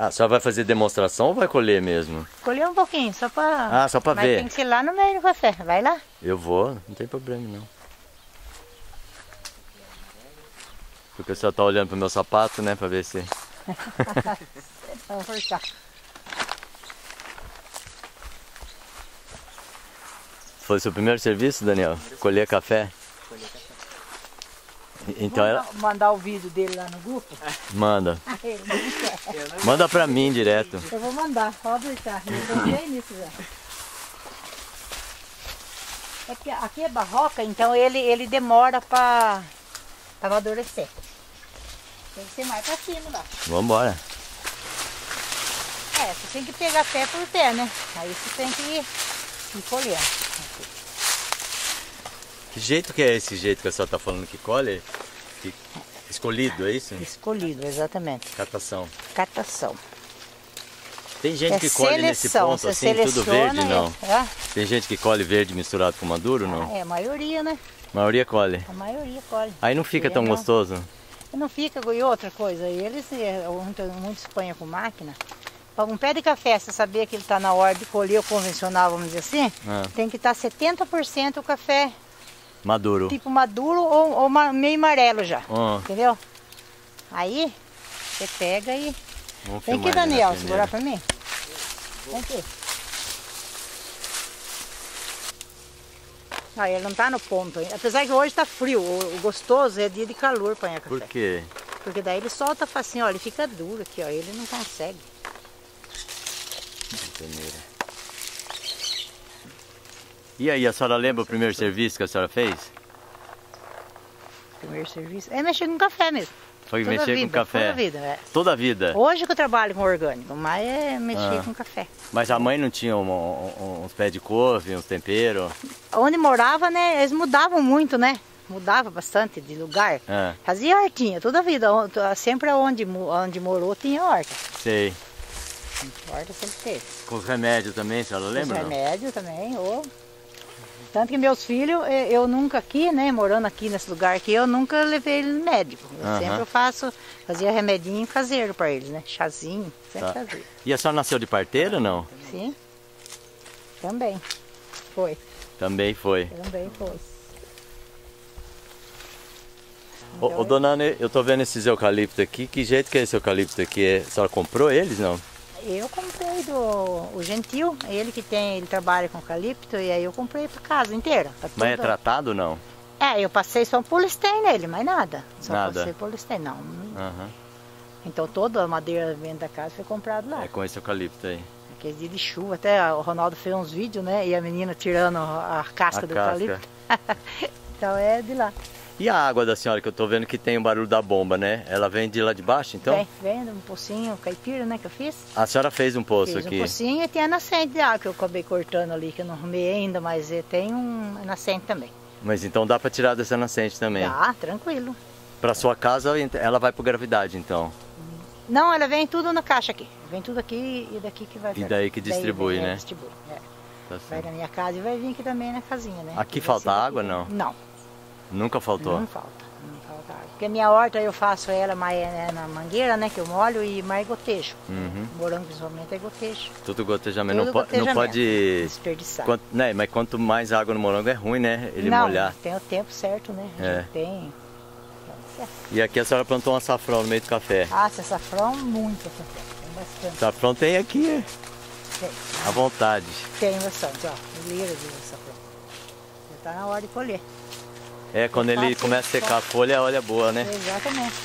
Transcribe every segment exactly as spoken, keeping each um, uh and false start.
Ah, a senhora vai fazer demonstração ou vai colher mesmo? Colher um pouquinho, só pra... Ah, só pra Mas ver. tem que ser lá no meio do café, vai lá. Eu vou, não tem problema não. Porque o senhor tá olhando pro meu sapato, né, pra ver se... Vamos forçar. Foi o seu primeiro serviço, Daniel? Colher café? Então ela... Mandar o vídeo dele lá no grupo? Manda. Ele não quer. Manda pra mim direto. Eu vou mandar, pode deixar. Eu confio nisso já. É que aqui é barroca, então ele, ele demora pra, pra amadurecer. Tem que ser mais pra cima lá. Vambora. É, você tem que pegar pé por pé, né? Aí você tem que ir, ir colhendo. Que jeito que é esse jeito que a senhora tá falando que colhe? Que... Escolhido, é isso? Escolhido, exatamente. Catação. Catação. Tem gente É que colhe nesse seleção, ponto você assim, tudo seleciona verde, não? e- é. Tem gente que colhe verde misturado com maduro, não? Ah, é, a maioria, né? A maioria colhe. A maioria colhe. Aí não fica É, tão não. gostoso. Não fica, e outra coisa, eles, é, muitos muitos põem com máquina. Para um pé de café, você saber que ele está na hora de colher o convencional, vamos dizer assim, Ah. tem que estar setenta por cento o café Maduro. tipo maduro ou, ou ma- meio amarelo já, Ó, entendeu? Aí, você pega e... vamos Vem filmar aqui, ele na Daniel, peneira. segurar para mim. Vem aqui. Ah, ele não está no ponto ainda. Apesar que hoje está frio, o, o gostoso é dia de calor para café. Por quê? Porque daí ele solta facinho, ó, ele fica duro aqui, ó, ele não consegue. Peneira. E aí, a senhora lembra o primeiro serviço que a senhora fez? Primeiro serviço é mexer com café mesmo. Foi Toda mexer vida, com café? Toda a vida, é. Toda a vida? Hoje que eu trabalho com orgânico, mas é mexer Ah. com café. Mas a mãe não tinha um- um- uns pés de couve, uns temperos? Onde morava, né, eles mudavam muito, né? Mudava bastante de lugar. Ah, Fazia hortinha, toda a vida. On- Sempre onde, mo- onde morou tinha horta. sei. Horta sempre teve. Com os remédios também, a senhora lembra? Os não? remédios também, ou... Tanto que meus filhos, eh, eu nunca aqui, né, morando aqui nesse lugar aqui, eu nunca levei eles no médico. Eu Aham. sempre faço, fazia remedinho caseiro para eles, né? Chazinho, sempre Tá. fazia. E a senhora nasceu de parteira ou não? Sim, também. Foi, Também foi. também foi. Ô, ô, dona Ana, eu tô vendo esses eucaliptos aqui. Que jeito que é esse eucalipto aqui? É- A senhora comprou eles, não? Eu comprei do o Gentil, ele que tem, ele trabalha com eucalipto, e aí eu comprei para casa inteira. pra Mas é tudo. tratado ou não? É, eu passei só um polistem nele, mas nada. Só Nada. passei polistem, não. Aham. Então toda a madeira dentro da casa foi comprada lá. É com esse eucalipto aí. Aquele dia de chuva, até o Ronaldo fez uns vídeos, né? E a menina tirando a casca A do casca. eucalipto. Então é de lá. E a água da senhora, que eu tô vendo que tem o barulho da bomba, né? Ela vem de lá de baixo, então? Vem, vem um pocinho caipira, né? Que eu fiz. A senhora fez um poço Fiz aqui. um pocinho e tem a nascente de água que eu acabei cortando ali, que eu não arrumei ainda, mas eh, tem um nascente também. Mas então dá pra tirar dessa nascente também. Tá, tranquilo. Pra sua casa, ela vai pro gravidade, então. Não, ela vem tudo na caixa aqui. Vem tudo aqui e daqui que vai E vir. daí que distribui, vem, é, né? distribui, é. Tá Vai certo. na minha casa e vai vir aqui também na casinha, né? Aqui Que vai falta ser daqui água, também. não? Não, Nunca faltou? não falta. Não falta água. Porque a minha horta eu faço ela mais né, na mangueira, né? Que eu molho e mais gotejo. Uhum. Morango principalmente é gotejo. Tudo gotejamento. Tudo Não, po- não gotejamento. pode... Desperdiçar. Quanto, né, mas quanto mais água no morango é ruim, né? Ele não, molhar. tem o tempo certo, né? A É. gente tem. Então, certo. E aqui a senhora plantou um açafrão no meio do café. Ah, esse açafrão, muito açafrão. Tem bastante. Açafrão tem aqui, Tem, à vontade. tem bastante, ó. Lira de açafrão. Já tá na hora de colher. É, quando Eu ele faço começa a isso, secar a folha, olha boa, né? Exatamente.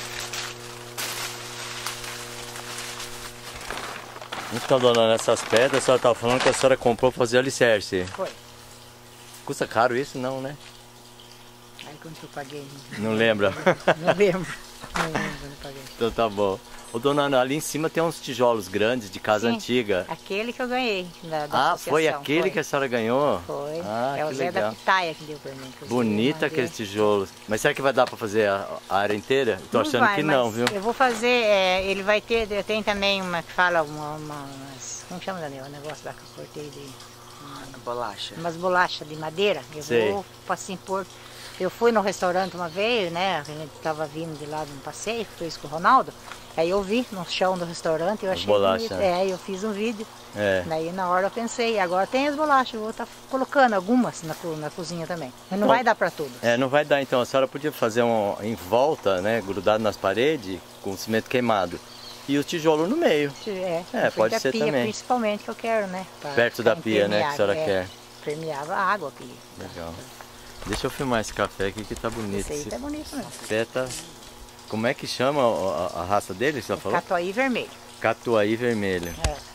Então, dona Ana, essas pedras, a senhora estava falando que a senhora comprou para fazer alicerce. Foi. Custa caro isso, não, né? Aí quando que eu paguei? Não lembra? Não lembro. Não lembro quando eu paguei. Então tá bom. Ô, dona Ana, ali em cima tem uns tijolos grandes de casa Sim, antiga. Aquele que eu ganhei da, da Ah, foi associação, aquele foi. que a senhora ganhou? Foi. Ah, é o que Zé da legal. Pitaia que deu pra mim. que eu Bonita mandei. aqueles tijolos. Mas será que vai dar para fazer a, a área inteira? Tô Não achando vai, que não, mas viu? Eu vou fazer, é, ele vai ter, tem também uma que fala, uma, uma umas- como chama, Daniel? O negócio lá que eu cortei de... uma- Bolacha. umas bolachas de madeira. Eu Sei. vou assim pôr. Eu fui no restaurante uma vez, né? A gente estava vindo de lá de um passeio, fez com o Ronaldo. Aí eu vi no chão do restaurante, eu As achei bolachas. bonito. É, eu fiz um vídeo. É. Daí na hora eu pensei, agora tem as bolachas, eu vou estar colocando algumas na, co- na cozinha também. Mas não Bom, vai dar para tudo. É, não vai dar então. A senhora podia fazer um em volta, né? Grudado nas paredes, com cimento queimado. E o tijolo no meio. É, É, na frente pode da ser pia, também. principalmente que eu quero, né? pra Perto da ficar pia, né? Que a senhora impermeável, quer. É, permeava a água aqui. Legal. Deixa eu filmar esse café aqui que tá bonito. Esse aí Esse tá bonito mesmo. café tá... Como é que chama a, a- a raça dele, você já falou? Catuai vermelho. Catuai vermelho. É.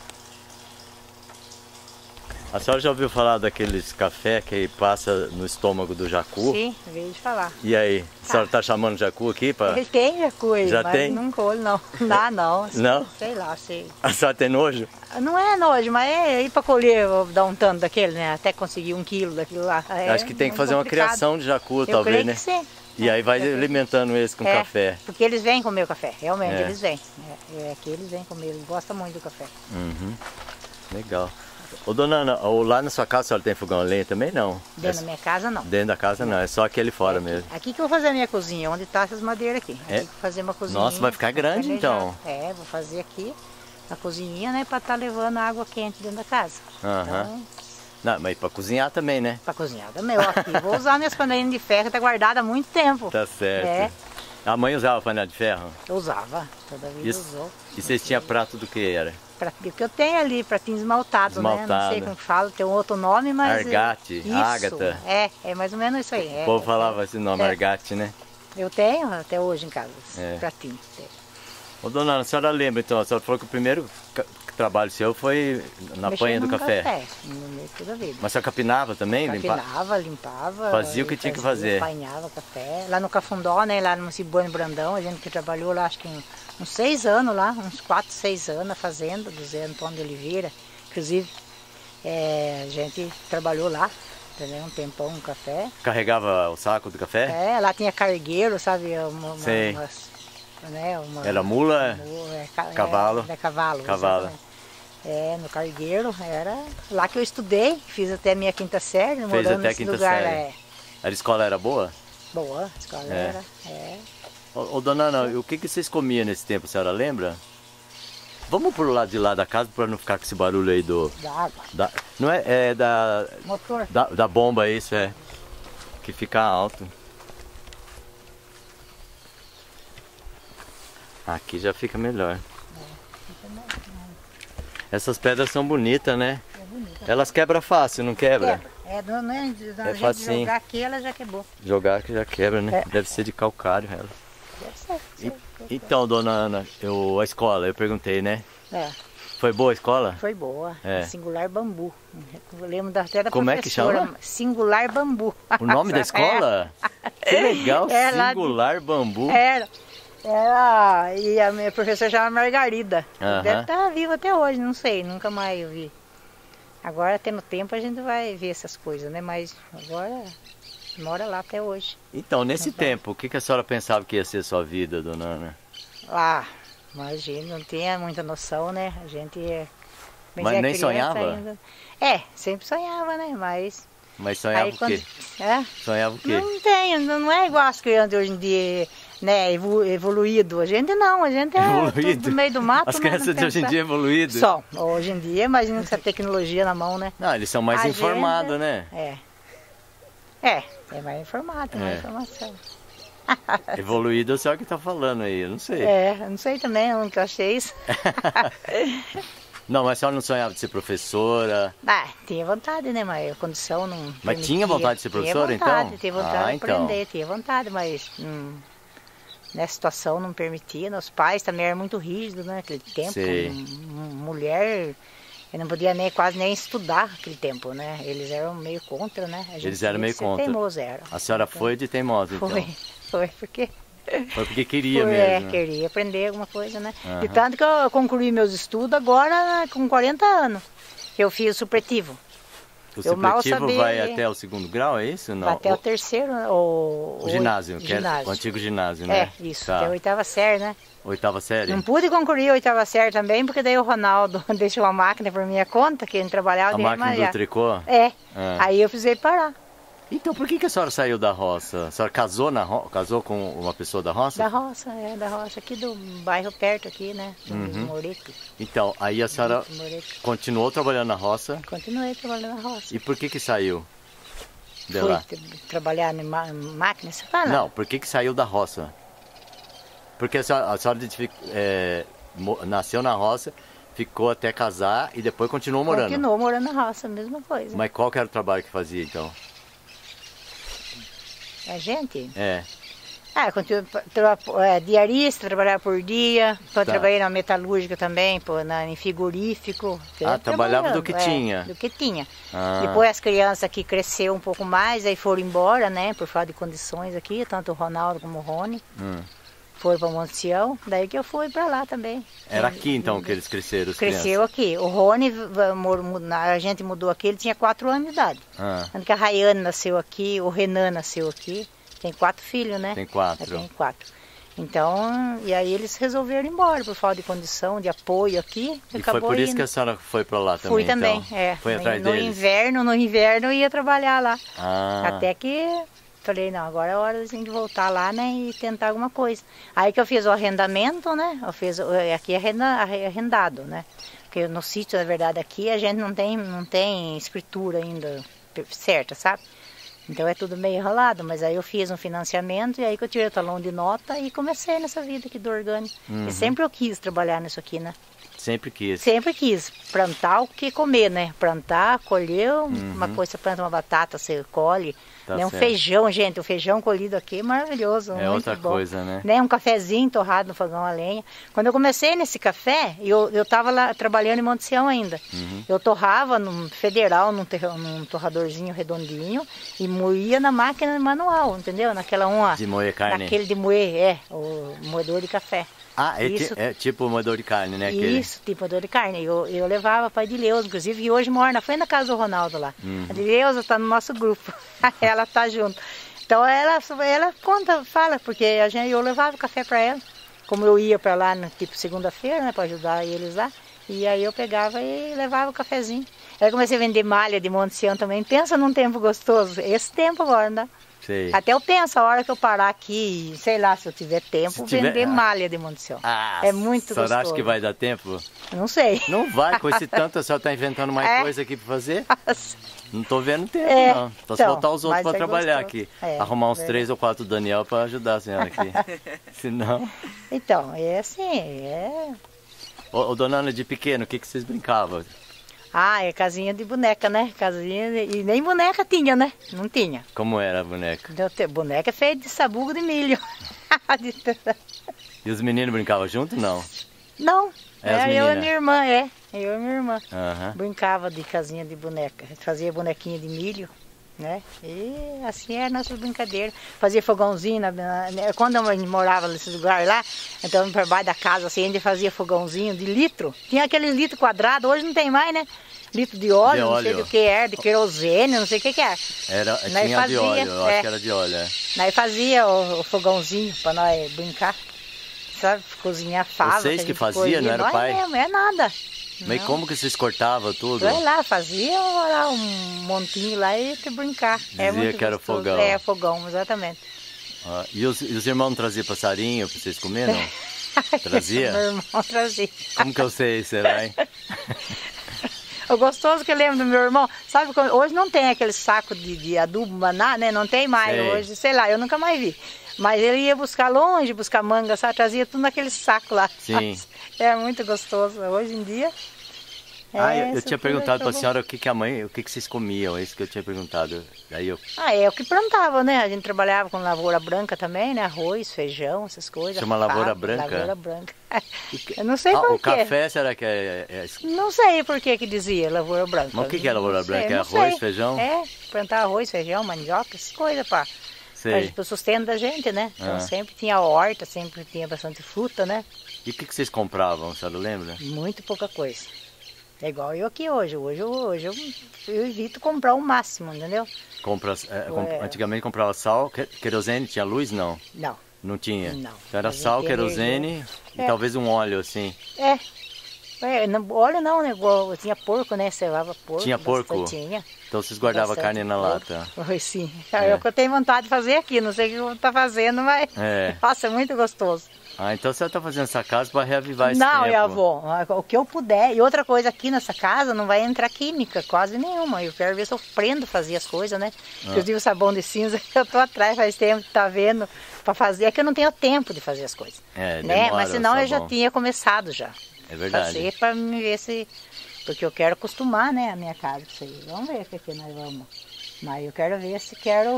A senhora já ouviu falar daqueles café que passa no estômago do jacu? Sim, veio de falar. E aí, a senhora tá chamando jacu aqui pra... Ele tem jacu aí, Já mas tem? não colho não. Não dá não. Não? Sei lá, sei. A senhora tem nojo? Não é nojo, mas é ir pra colher, eu vou dar um tanto daquele, né? Até conseguir um quilo daquilo lá. É Acho que tem que muito fazer uma complicado. criação de jacu, Eu talvez, creio né? que sim. E aí vai Eu creio. alimentando eles com É, café. Porque eles vêm comer o café, realmente, É. eles vêm. É, é que eles vêm comer, eles gostam muito do café. Uhum. Legal. Ô, dona Ana, ou lá na sua casa a senhora tem fogão a lenha também? Não. Dentro É- da minha casa, não. Dentro da casa não, é só aquele fora mesmo. Aqui que eu vou fazer a minha cozinha, onde tá essas madeiras aqui. Aqui É? que eu vou fazer uma cozinha. Nossa, vai ficar grande, então. É, vou fazer aqui a cozinha, né, pra estar levando água quente dentro da casa. Aham. Então, Não, mas pra cozinhar também, né? pra cozinhar também. Ó, aqui, vou usar minhas panelinhas de ferro, tá guardada há muito tempo. Tá certo. É. A mãe usava panela de ferro? Eu usava, toda vida Isso. usou. E vocês tinham prato do que era? Pra, o que eu tenho ali, pratinho esmaltado, né? Não Esmaltado. sei como que fala, tem um outro nome, mas... Argate, isso, ágata. É, é mais ou menos isso aí. O é, povo é, falava esse nome, é. argate, né? Eu tenho até hoje em casa, esse É. pratinho. Tem. Ô, dona Ana, a senhora lembra então? A senhora falou que o primeiro ca- trabalho seu foi na Mexendo panha do no café. No meio toda a vida. Mas a senhora capinava também? Limpava? Capinava, limpava. Fazia o que tinha que fazer. Apanhava café. Lá no Cafundó, né, lá no Cibone Brandão, a gente que trabalhou lá, acho que uns, uns seis anos lá, uns quatro, seis anos na fazenda do Zé Antônio de Oliveira. Inclusive, é, a gente trabalhou lá, entendeu? Um tempão, um café. Carregava o saco do café? É, lá tinha cargueiro, sabe? Uma, uma, Sei. umas, né, uma, Era mula? Mu- é, ca- Cavalo? É, é cavalo. Cavalo. exatamente. É, no cargueiro, era lá que eu estudei, fiz até a minha quinta série, Fez morando até a nesse quinta lugar. série. É. A escola era boa? Boa, a escola É. era. É. Ô, ô, dona Ana, o que, que vocês comiam nesse tempo, a senhora lembra? Vamos pro lado de lá da casa para não ficar com esse barulho aí do... Da água. Da, não é, é da, Motor. da, da bomba, isso é. Que fica alto. Aqui já fica melhor. Essas pedras são bonitas, né? É bonita. Elas quebram fácil, não quebra? Quebra. É, não, não é, da É gente facinho. jogar aqui, ela já quebrou. Jogar que já quebra, né? É. Deve ser de calcário ela. Deve ser. E- então, dona Ana, eu, a escola, eu perguntei, né? É, Foi boa a escola? foi boa. É. Singular Bambu. Eu lembro da- até da Como é que professora. chama? Singular Bambu. O nome da escola? Que legal, É, lá de- Singular Bambu. Era. Era. E a minha professora chama Margarida. Aham. Deve estar viva até hoje, não sei, nunca mais eu vi. Agora, tendo tempo, a gente vai ver essas coisas, né? Mas agora mora lá até hoje. Então, nesse tempo, o que, que a senhora pensava que ia ser sua vida, dona Ana? Ah, imagina, não tinha muita noção, né? A gente é. Mas é nem criança sonhava? ainda. É, sempre sonhava, né? Mas. Mas sonhava aí o quando. quê? É? Sonhava o quê? Não tem, não é igual as crianças de hoje em dia, né? evo- Evoluído. A gente não, a gente é Evoluído? tudo no meio do mato. As né, crianças não de hoje em pensa- dia evoluídas? Só, hoje em dia, imagina essa tecnologia na mão, né? Não, eles são mais A informados, gente- né? É. É, é mais informado, tem mais É. informação. Evoluído é o senhor que tá falando aí, eu não sei. É, eu não sei também onde que eu achei isso. Não, mas a senhora não sonhava de ser professora? Ah, tinha vontade, né? Mas a condição não. Mas permitia. tinha vontade de ser professora, tinha vontade, então? Tinha vontade Ah, de então. aprender, tinha vontade, mas hum, nessa situação não permitia. Os pais também eram muito rígidos, né? Naquele tempo. Sei. M- m- mulher, eu não podia nem, quase nem estudar naquele tempo, né? Eles eram meio contra, né? A gente Eles eram tinha meio que ser contra. Teimoso, era. A senhora foi de teimosa, então? Foi, foi, porque. Foi porque queria Foi, mesmo. é, queria aprender alguma coisa, né? Aham. E tanto que eu concluí meus estudos agora com quarenta anos. Eu fiz o supletivo. O Eu mal supletivo sabia vai ler. até o segundo grau, é isso? Não? Até o o, terceiro, o, o ginásio, o que é ginásio. o antigo ginásio, né? É, isso, Tá. até a oitava série, né? Oitava série? Não pude concluir a oitava série também, porque daí o Ronaldo deixou a máquina por minha conta, que ele trabalhava A de máquina remalhar. do tricô? É, Ah. aí eu precisei parar. Então por que, que a senhora saiu da roça? A senhora casou, na ro... casou com uma pessoa da roça? Da roça, é, da roça, aqui do bairro perto aqui, né? Do Uhum. Moreto. Então, aí a senhora Do Moreto. continuou trabalhando na roça. Continuei trabalhando na roça. E por que que saiu de Fui lá? tra- trabalhar em ma- máquina, você fala? Não, por que que saiu da roça? Porque a senhora, a senhora identific- é, mo- nasceu na roça, ficou até casar e depois continuou morando. Continuou morando na roça, a mesma coisa. Mas qual que era o trabalho que fazia então? A gente? É. Ah, continuo, tra, é, diarista, trabalhava por dia, Tá. trabalhei na metalúrgica também, pô, na, em frigorífico. Ah, trabalhava do trabalhando, que é, tinha. Do que tinha. Ah. Depois as crianças aqui cresceu um pouco mais, aí foram embora, né, por falta de condições aqui, tanto o Ronaldo como o Rony. Hum. Foram para Monte Sião, daí que eu fui para lá também. Era aqui então que eles cresceram, os Cresceu aqui. O Rony, v- mor- mu- na- a gente mudou aqui, ele tinha quatro anos de idade. crianças? Ah, Tanto que a Rayane nasceu aqui, o Renan nasceu aqui. Tem quatro filhos, né? tem quatro. Tem quatro. Então, e aí eles resolveram ir embora por falta de condição, de apoio aqui. E foi por isso que a senhora foi para lá também? Fui também, então? é. Foi no, atrás no deles? inverno, no inverno eu ia trabalhar lá. Ah, Até que falei, não, agora é hora de voltar lá, né, e tentar alguma coisa. Aí que eu fiz o arrendamento, né, eu fiz, o- aqui é arrenda, arrendado, né, porque no sítio, na verdade, aqui a gente não tem, não tem escritura ainda certa, sabe? Então é tudo meio enrolado, mas aí eu fiz um financiamento e aí que eu tirei o talão de nota e comecei nessa vida aqui do orgânico. Uhum. E sempre eu quis trabalhar nisso aqui, né? sempre quis. Sempre quis plantar o que comer, né? Plantar, colher, uma coisa, você planta uma batata, você colhe. Tá Né? Um certo. feijão, gente, o feijão colhido aqui é maravilhoso, É muito outra bom. coisa, né? Né? Um cafezinho torrado no fogão a lenha. Quando eu comecei nesse café, eu eu estava lá trabalhando em Monte Sião ainda. Uhum. Eu torrava num federal, num, terra- num torradorzinho redondinho e moía na máquina manual, entendeu? Naquela uma, De moer carne. naquele de moer, é, o moedor de café. Ah, é, ti- Isso. é tipo moedor de carne, né? Aquele. Isso, tipo moedor de carne. Eu, eu levava para a Edileuza, inclusive, e hoje mora na frente da casa do Ronaldo lá. Uhum. A Edileuza está no nosso grupo, ela está junto. Então ela, ela conta, fala, porque a gente, eu levava café para ela, como eu ia para lá, no, tipo segunda-feira, né, para ajudar eles lá, e aí eu pegava e levava o cafezinho. Aí eu comecei a vender malha de Monte Sião também. Pensa num tempo gostoso, esse tempo agora, né? Sei. Até eu penso, a hora que eu parar aqui, sei lá, se eu tiver tempo, Se tiver- vender ah. malha de Monte Sião. Ah, É muito a senhora gostoso. acha que vai dar tempo? Não sei. Não vai, com esse tanto a senhora está inventando mais É. coisa aqui para fazer? Não tô vendo tempo, É, não. Só se então, botar os outros mas para é trabalhar gostoso. aqui. É, Arrumar uns verdade. três ou quatro Daniel para ajudar a senhora aqui. Senão... Então, é assim, é... Ô, ô, dona Ana, de pequeno, o que, que vocês brincavam? Ah, é casinha de boneca, né? Casinha de... E nem boneca tinha, né? Não tinha. Como era a boneca? Então, te- Boneca é feita de sabugo de milho. De- E os meninos brincavam junto? Não. Não, É as era eu e meninas? minha irmã, é. Eu e minha irmã. Aham. Brincava de casinha de boneca. Fazia bonequinha de milho, né? E assim era a nossa brincadeira. Fazia fogãozinho. Na, na- né? Quando eu morava nesse lugar lá, então por baixo da casa, assim, a gente fazia fogãozinho de litro. Tinha aquele litro quadrado, hoje não tem mais, né? Litro de óleo, De não sei óleo. do que era, de querosene, não sei o que que era. Era, Nós tinha de fazia, óleo, eu é. acho que era de óleo, é. Daí fazia o, o fogãozinho para nós brincar. Sabe? Cozinhar fava. Vocês a que gente faziam, colhia. não era o Nós pai? mesmo, é nada. Mas Não. como que vocês cortavam tudo? Vai lá, fazia lá um montinho lá e te brincar. é Dizia muito que era gostoso. fogão. É, fogão, exatamente. Ah, e, os, e os irmãos não traziam passarinho para vocês comerem? não? Trazia? Meu irmão trazia. Como que eu sei, será, hein? O gostoso que eu lembro do meu irmão, sabe, quando- hoje não tem aquele saco de, de adubo maná, né? Não tem mais Sei. hoje, sei lá, eu nunca mais vi. Mas ele ia buscar longe, buscar manga, sabe? Trazia tudo naquele saco lá. Sim. É muito gostoso. Hoje em dia. ah, é, eu, eu isso tinha tudo perguntado para a acabou. senhora o que, que a mãe, o que, que vocês comiam, é isso que eu tinha perguntado. Aí eu Ah, é o que plantava, né? A gente trabalhava com lavoura branca também, né? Arroz, feijão, essas coisas. Chama lavoura fava, branca? Lavoura branca. Eu não sei ah, por o quê. café, será que é, é- é- Não sei por que que dizia lavoura branca. Mas o que que é lavoura Não sei, branca? É não arroz, sei. feijão? É, plantar arroz, feijão, mandioca, essas coisas para sei. o sustento da gente, né? Então Ah. sempre tinha horta, sempre tinha bastante fruta, né? E o que, que vocês compravam, a senhora lembra? Muito pouca coisa. É igual eu aqui hoje. Hoje, eu- hoje eu, eu evito comprar o máximo, entendeu? Compra, é, com- É. Antigamente comprava sal, que- querosene, tinha luz? Não, Não. não tinha. Não. Então era A gente sal, tem querosene e É. talvez um óleo assim. É. É, não, óleo não, né? Igual, tinha porco, né? Cevava porco. Tinha porco? bastante, Tinha. Então vocês guardavam a Bastante carne na porco. lata. Oi, sim. É. É o que eu tenho vontade de fazer aqui. Não sei o que eu vou estar fazendo, mas. É. Nossa, é muito gostoso. Ah, então você está fazendo essa casa para reavivar esse Não, tempo. eu vou. O que eu puder. E outra coisa, aqui nessa casa não vai entrar química, quase nenhuma. Eu quero ver se eu aprendo a fazer as coisas, né? Ah. Inclusive o sabão de cinza, eu tô atrás faz tempo, tá vendo? Para fazer. É que eu não tenho tempo de fazer as coisas. É, né? demora Mas senão o eu já sabão. tinha começado já. É verdade. Fazer para me ver se. Porque eu quero acostumar, né, a minha casa com isso aí. Vamos ver o que, que nós vamos. Mas eu quero ver se quero,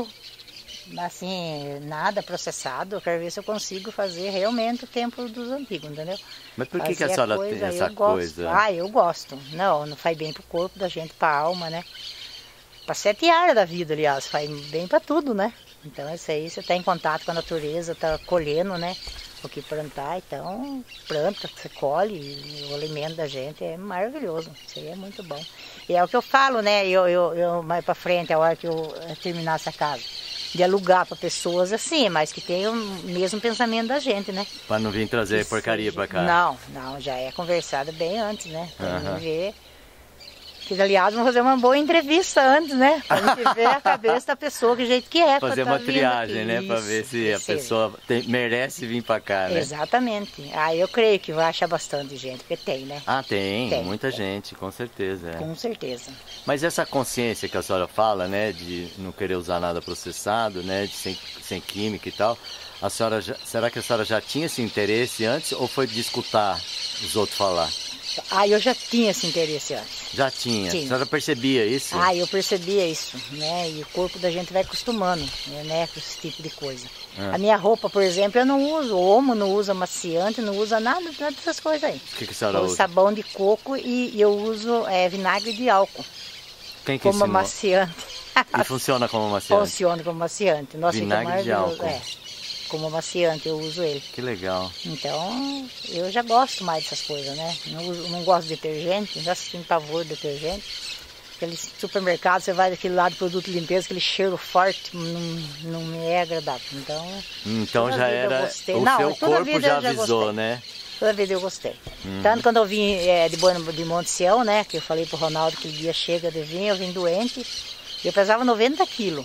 assim, nada processado. Eu quero ver se eu consigo fazer realmente o tempo dos antigos, entendeu? Mas por que, que a Fazer senhora coisa, tem essa eu gosto. coisa? Ah, eu gosto. Não, não faz bem pro corpo da gente, pra alma, né? Pra sete áreas da vida, aliás, faz bem pra tudo, né? Então isso aí, você tá em contato com a natureza, tá colhendo, né? O que plantar, então planta, você colhe, e o alimento da gente é maravilhoso. Isso aí é muito bom. E é o que eu falo, né? Eu, eu, eu mais pra frente, a hora que eu terminar essa casa, de alugar para pessoas assim, mas que tenham o mesmo pensamento da gente, né? Para não vir trazer Que porcaria seja- para cá. Não, não, já é conversado bem antes, né? Pra Aham. gente ver. Que, aliás, vamos fazer uma boa entrevista antes, né? Pra gente ver a cabeça da pessoa, que jeito que é. pra Fazer tá uma vindo triagem, aqui. né? Para Isso, ver se a esse- pessoa tem- merece vir para cá, né? Exatamente. Ah, eu creio que vai achar bastante gente, porque tem, né? Ah, tem, Tem, muita tem. gente, com certeza. é. Com certeza. Mas essa consciência que a senhora fala, né, de não querer usar nada processado, né, de sem, sem química e tal, a senhora já- será que a senhora já tinha esse interesse antes ou foi de escutar os outros falar? Ah, eu já tinha esse interesse antes. Já tinha. Tinha. A senhora percebia isso? Ah, eu percebia isso, né? E o corpo da gente vai acostumando, né, com esse tipo de coisa. Ah. A minha roupa, por exemplo, eu não uso homo, não usa maciante, não usa nada, nada dessas coisas aí. O que, que a senhora Eu usa? uso sabão de coco e, e eu uso é, vinagre de álcool Quem que como ensinou? maciante. E funciona como maciante? Funciona como maciante. Nossa, fica Vinagre de maravilhoso. álcool. É, como maciante eu uso ele. Que legal. Então, eu já gosto mais dessas coisas, né? Não, uso- não gosto de detergente, já tenho pavor de detergente. Aquele supermercado, você vai daquele lado de produto de limpeza, aquele cheiro forte, não, não me é agradável. Então, Então toda já vida eu era. gostei. O Não, seu toda corpo vida já eu já avisou, gostei. né? toda vida eu gostei. Uhum. Tanto quando eu vim é, de, Bueno, de Monte Sião, né? Que eu falei pro Ronaldo que o dia chega de vir, eu vim doente. Eu pesava noventa quilos.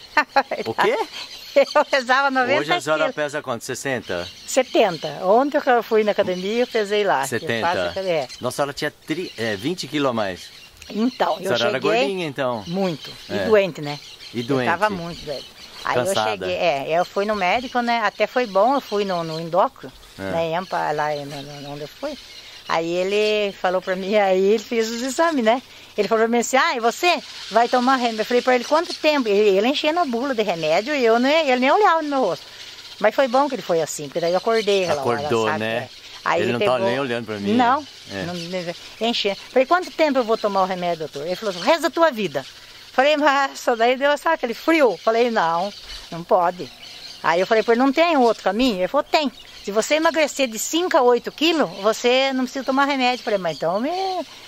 O quê? Eu pesava noventa Hoje a senhora quilos. pesa quanto? sessenta? setenta. Ontem que eu fui na academia, eu pesei lá. que eu setenta. faço- é. Nossa, ela tinha tri... é, vinte quilos a mais. Então, A eu senhora era cheguei gordinha, então. muito. E É. doente, né? E doente. Eu tava muito doente. Aí Cansada. eu cheguei, é, eu fui no médico, né? Até foi bom, eu fui no, no endócrino, É. né? Em Ampa, lá no- no- onde eu fui. Aí ele falou pra mim, aí ele fez os exames, né? Ele falou pra mim assim, ah, e você vai tomar remédio? Eu falei pra ele, quanto tempo? Ele, ele enchendo a bula de remédio e eu nem, ele nem olhava no meu rosto. Mas foi bom que ele foi assim, porque daí eu acordei. aquela hora, Acordou, sabe? né? É. Aí Ele não pegou... tava nem olhando pra mim. Não, É. não enchendo. Falei, quanto tempo eu vou tomar o remédio, doutor? Ele falou, o resto da tua vida. Falei, mas só daí deu, sabe, aquele frio? Falei, não, não pode. Aí eu falei, pô, não tem outro caminho? Ele falou, tem. Se você emagrecer de cinco a oito quilos, você não precisa tomar remédio. Falei, mas então me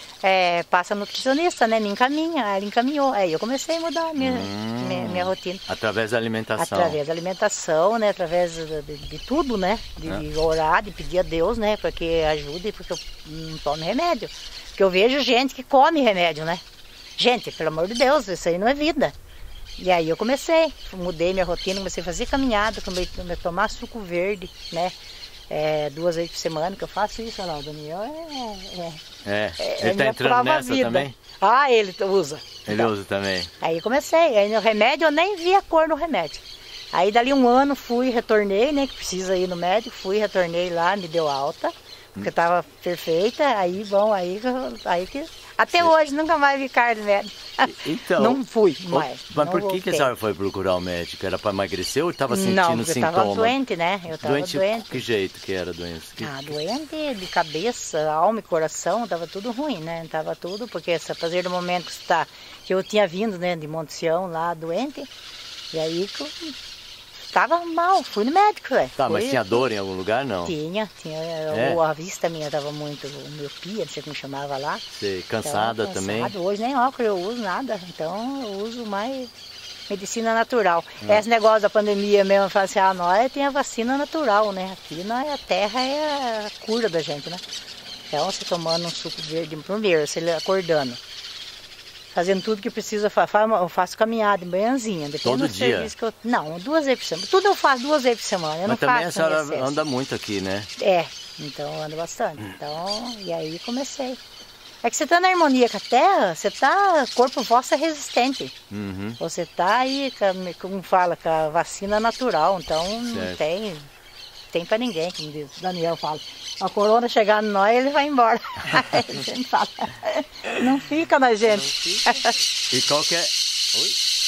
é, passa nutricionista, né? Me encaminha. Aí ele encaminhou. Aí eu comecei a mudar a minha, Hum. minha, minha rotina. Através da alimentação. Através da alimentação, né? Através de, de- de tudo, né? De, É. de orar, de pedir a Deus, né? Para que ajude, porque eu não tomo remédio. Porque eu vejo gente que come remédio, né? Gente, pelo amor de Deus, isso aí não é vida. E aí eu comecei, mudei minha rotina, comecei a fazer caminhada, comecei a tomar suco verde, né? É, duas vezes por semana que eu faço isso, olha lá, o Daniel é, é, É. é, Ele é tá minha entrando prova nessa vida. também? Ah, ele usa. Ele Então, usa também. Aí comecei, aí no remédio eu nem vi a cor no remédio. Aí dali um ano fui, retornei, né, que precisa ir no médico, fui, retornei lá, me deu alta, porque eu tava perfeita, aí bom, aí, aí que... Até Sim. hoje nunca mais vi carne médico. Então, Não fui Ô, mais. Mas não por que, que a voltei. senhora foi procurar o médico? Era para emagrecer ou estava sentindo Não, porque eu sintomas? tava doente, né? Eu tava Doente, doente. que jeito que era doença? Que- Ah, doente de cabeça, alma e coração, tava tudo ruim, né? Tava tudo, porque essa, a partir do momento que, está, que eu tinha vindo, né, de Monte Sião lá, doente, e aí que eu tava mal, fui no médico, velho. Tá, fui, mas tinha dor em algum lugar, não? Tinha, tinha. É? A vista minha tava muito miopia, não sei como chamava lá. Sei, cansada então, também? Cansado. Hoje nem óculos eu uso, nada. Então eu uso mais medicina natural. Hum. Esse negócio da pandemia mesmo, eu falo assim, ah, nós tem a vacina natural, né? Aqui nós, a terra é a cura da gente, né? Então você tomando um suco verde primeiro, você acordando. Fazendo tudo que precisa, eu faço caminhada em manhãzinha. Todo dia? Que eu, não, duas vezes por semana. Tudo eu faço duas vezes por semana. Eu Mas não também faço a senhora anda muito aqui, né? É, então eu ando bastante. Então, e aí comecei. É que você está na harmonia com a terra, você está, corpo vosso é resistente. Uhum. Você está aí, como fala, com a vacina natural, então certo. Não tem, tem para ninguém, como diz o Daniel fala. A corona chegar em nós, ele vai embora. A gente fala, não fica na gente. E qual que é... Oi?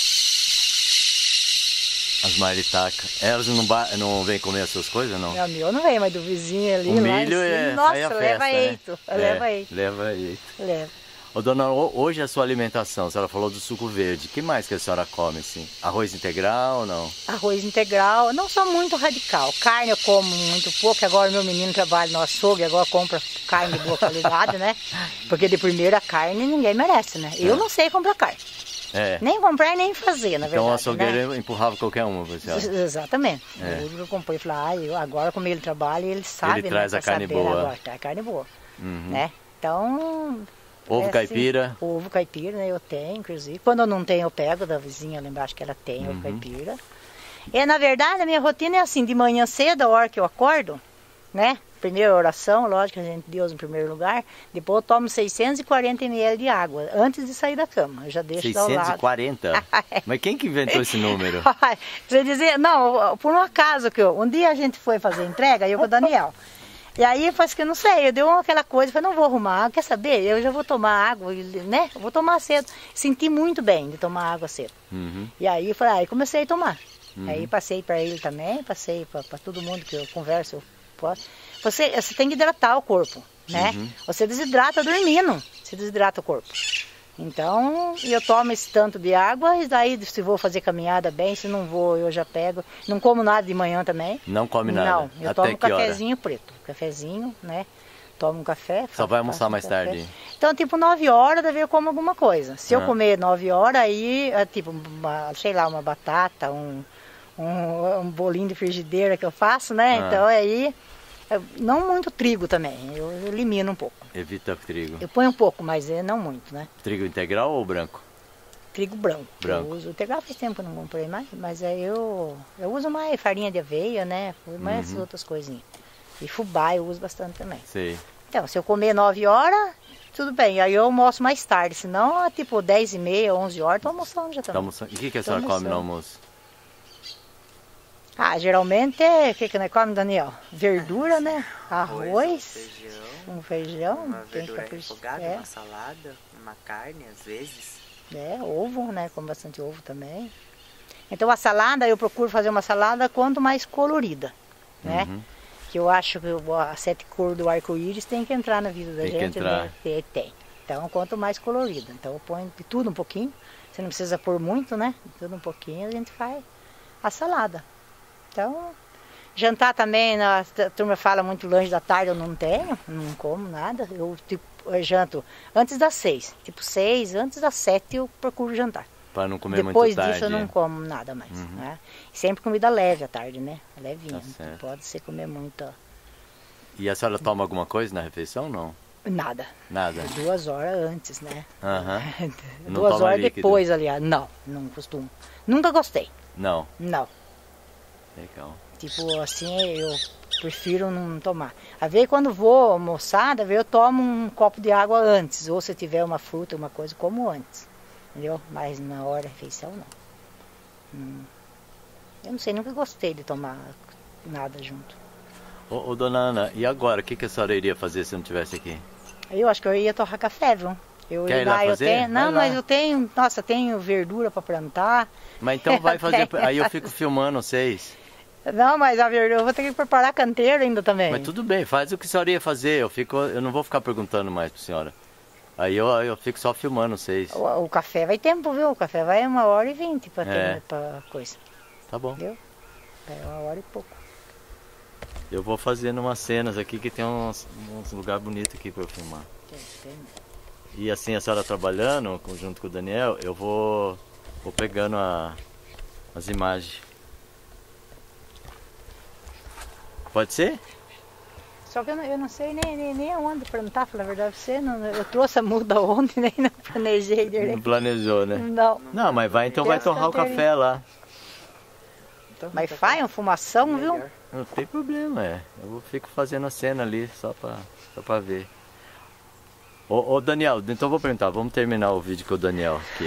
As maritacas. Elas não, não vêm comer as suas coisas, não? Não, meu não vem, mas do vizinho ali. O milho lá, é... Nossa, é festa, leva né? eito. É, leva eito. Leva eito. Leva. Ô, dona, hoje a sua alimentação, a senhora falou do suco verde. O que mais que a senhora come, assim? Arroz integral ou não? Arroz integral, não sou muito radical. Carne eu como muito pouco, agora meu menino trabalha no açougue, agora compra carne de boa qualidade, né? Porque de primeira carne ninguém merece, né? Eu é. não sei comprar carne. É. Nem comprar e nem fazer, na verdade. Então o açougueiro né? empurrava qualquer uma, você acha? Exatamente. É. Eu, eu comprei e falei, ah, eu, agora como ele trabalha, ele sabe, ele traz né? a carne boa. Agora, traz carne boa, uhum. né? Então... Ovo é caipira? Assim, ovo caipira, né? Eu tenho, inclusive. Quando eu não tenho, eu pego da vizinha lá embaixo que ela tem, uhum. ovo caipira. E, na verdade, a minha rotina é assim, de manhã cedo, a hora que eu acordo, né? Primeira oração, lógico, a gente, Deus em primeiro lugar. Depois eu tomo seiscentos e quarenta mililitros de água, antes de sair da cama. Eu já deixo ao lado. seiscentos e quarenta? Mas quem que inventou esse número? Você dizer, não, por um acaso que eu... Um dia a gente foi fazer entrega, eu com o Daniel. E aí eu falei que eu não sei, eu deu aquela coisa, eu falei, não vou arrumar, quer saber? Eu já vou tomar água, né? Eu vou tomar cedo. Senti muito bem de tomar água cedo. Uhum. E aí eu falei, aí comecei a tomar. Uhum. Aí passei para ele também, passei para todo mundo que eu converso, eu posso. Você, você tem que hidratar o corpo, né? Uhum. Você desidrata dormindo, você desidrata o corpo. Então, eu tomo esse tanto de água e daí se vou fazer caminhada bem, se não vou, eu já pego. Não como nada de manhã também. Não come nada? Não, eu Até tomo um cafezinho hora? preto. Cafezinho, né? Tomo um café. Só vai almoçar mais café. tarde? Então, tipo, nove horas, deve eu como alguma coisa. Se ah. eu comer nove horas, aí, é, tipo, uma, sei lá, uma batata, um, um, um bolinho de frigideira que eu faço, né? Ah. Então, aí... Não muito trigo também, eu elimino um pouco. Evita trigo. Eu ponho um pouco, mas é não muito, né? Trigo integral ou branco? Trigo branco. Branco. Eu uso, integral faz tempo que eu não comprei mais, mas aí eu, eu uso mais farinha de aveia, né? Mais uhum. essas outras coisinhas. E fubá eu uso bastante também. Sim. Então, se eu comer nove horas, tudo bem. Aí eu almoço mais tarde, senão tipo dez e meia, onze horas, tô almoçando já também. Tá almoçando. E o que, que a senhora come no almoço? Ah, geralmente é, o que que nós comemos, Daniel? Verdura, né? Arroz, feijão, um feijão, uma tem verdura refogada, é. uma salada, uma carne às vezes. É, ovo, né? Como bastante ovo também. Então a salada, eu procuro fazer uma salada quanto mais colorida, né? Uhum. Que eu acho que a sete cores do arco-íris tem que entrar na vida da tem gente, que entrar. né? Tem. Então quanto mais colorida. Então eu ponho de tudo um pouquinho. Você não precisa pôr muito, né? De tudo um pouquinho a gente faz a salada. Então, jantar também, a turma fala muito lanche da tarde, eu não tenho, não como nada. Eu, tipo, eu janto antes das seis, tipo seis, antes das sete eu procuro jantar. Para não comer Depois muito tarde. Depois disso eu não como nada mais, uhum. né? Sempre comida leve à tarde, né? Levinha, tá não pode ser comer muito. E a senhora toma alguma coisa na refeição ou não? Nada. Nada? Duas horas antes, né? Uhum. Duas horas líquido. Depois, aliás. Não, não costumo. Nunca gostei. Não? Não. Legal. Tipo assim, eu prefiro não tomar. Às vezes quando vou almoçar, às vezes eu tomo um copo de água antes. Ou se tiver uma fruta, uma coisa, como antes. Entendeu? Mas na hora da refeição, não. Hum. Eu não sei, nunca gostei de tomar nada junto. Ô, ô dona Ana, e agora? O que, que a senhora iria fazer se não estivesse aqui? Eu acho que eu ia torrar café, viu? Eu Quer ir ir lá lá, eu fazer? tenho, não, Vai mas lá. eu tenho, nossa, tenho verdura para plantar. Mas então vai fazer, aí eu fico filmando vocês. Não, mas a verdura, eu vou ter que preparar canteiro ainda também. Mas tudo bem, faz o que a senhora ia fazer, eu, fico, eu não vou ficar perguntando mais pra senhora. Aí eu, eu fico só filmando vocês. O, o café vai tempo, viu? O café vai uma hora e vinte para É. ter pra coisa. Tá bom. Entendeu? É uma hora e pouco. Eu vou fazendo umas cenas aqui que tem uns, uns lugares bonitos aqui pra eu filmar. Tem, tem. E assim, a senhora trabalhando junto com o Daniel, eu vou, vou pegando a, as imagens. Pode ser? Só que eu não, eu não sei nem, nem, nem aonde plantar, falar a verdade pra você. Não, eu trouxe a muda ontem, nem não planejei direito. Não planejou, né? Não. Não, mas vai, então vai torrar o café lá. Mas faz uma fumação, viu? Não tem problema, é. Eu fico fazendo a cena ali, só pra, só pra ver. Ô, ô Daniel, então eu vou perguntar, vamos terminar o vídeo com o Daniel aqui,